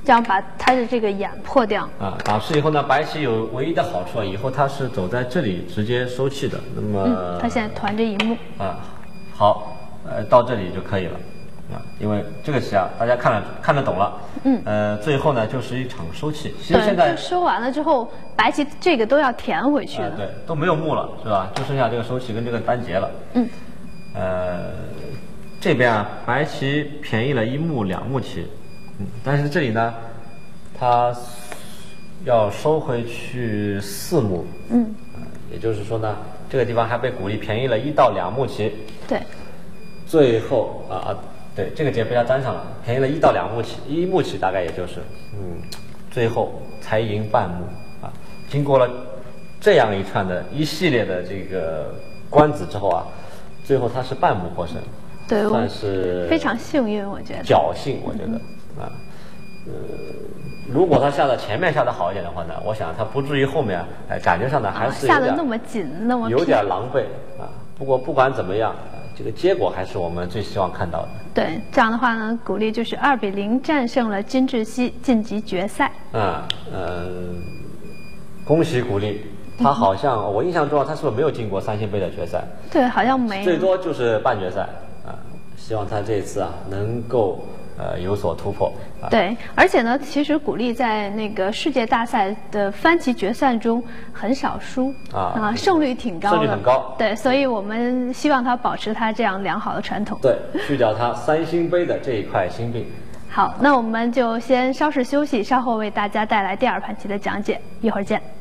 这样把他的这个眼破掉。 啊，打吃以后呢，白棋有唯一的好处啊，以后他是走在这里直接收气的。那么， 嗯，他现在团着一目。 啊，好，呃，到这里就可以了。啊，因为这个棋啊，大家看了看得懂了。嗯。呃，最后呢，就是一场收气。其实现在收完了之后，白棋这个都要填回去了。 呃、对，都没有目了，是吧？就剩下这个收气跟这个单节了。嗯。呃，这边啊，白棋便宜了一目两目棋。嗯，但是这里呢，它要收回去四目。嗯。呃，也就是说呢，这个地方还被鼓励便宜了一到两目棋。 对。 最后啊。对，这个节被他粘上了，便宜了一到两目棋，一目棋大概也就是，嗯，最后才赢半目啊。经过了这样一串的一系列的这个官子之后啊，最后他是半目获胜， 对， 算是非常幸运，我觉得侥幸，我觉得、嗯、啊，呃，如果他下的前面下的好一点的话呢，我想他不至于后面，哎，感觉上呢还是有点、 啊、下的那么紧，那么有点狼狈啊。不过不管怎么样。这个结果还是我们最希望看到的。 对，这样的话呢，鼓励就是二比零战胜了金智熙，晋级决赛。 嗯呃，恭喜鼓励，他好像、嗯、我印象中他是不是没有进过三星杯的决赛？ 对，好像没有， 最多就是半决赛啊。希望他这一次啊能够呃有所突破。啊、 对，而且呢，其实鼓励在那个世界大赛的番棋决赛中很少输啊，啊，胜率挺高的， 胜率很高。 对，所以我们希望他保持他这样良好的传统。 对，去掉他三星杯的这一块心病。 好，那我们就先稍事休息，稍后为大家带来第二盘棋的讲解，一会儿见。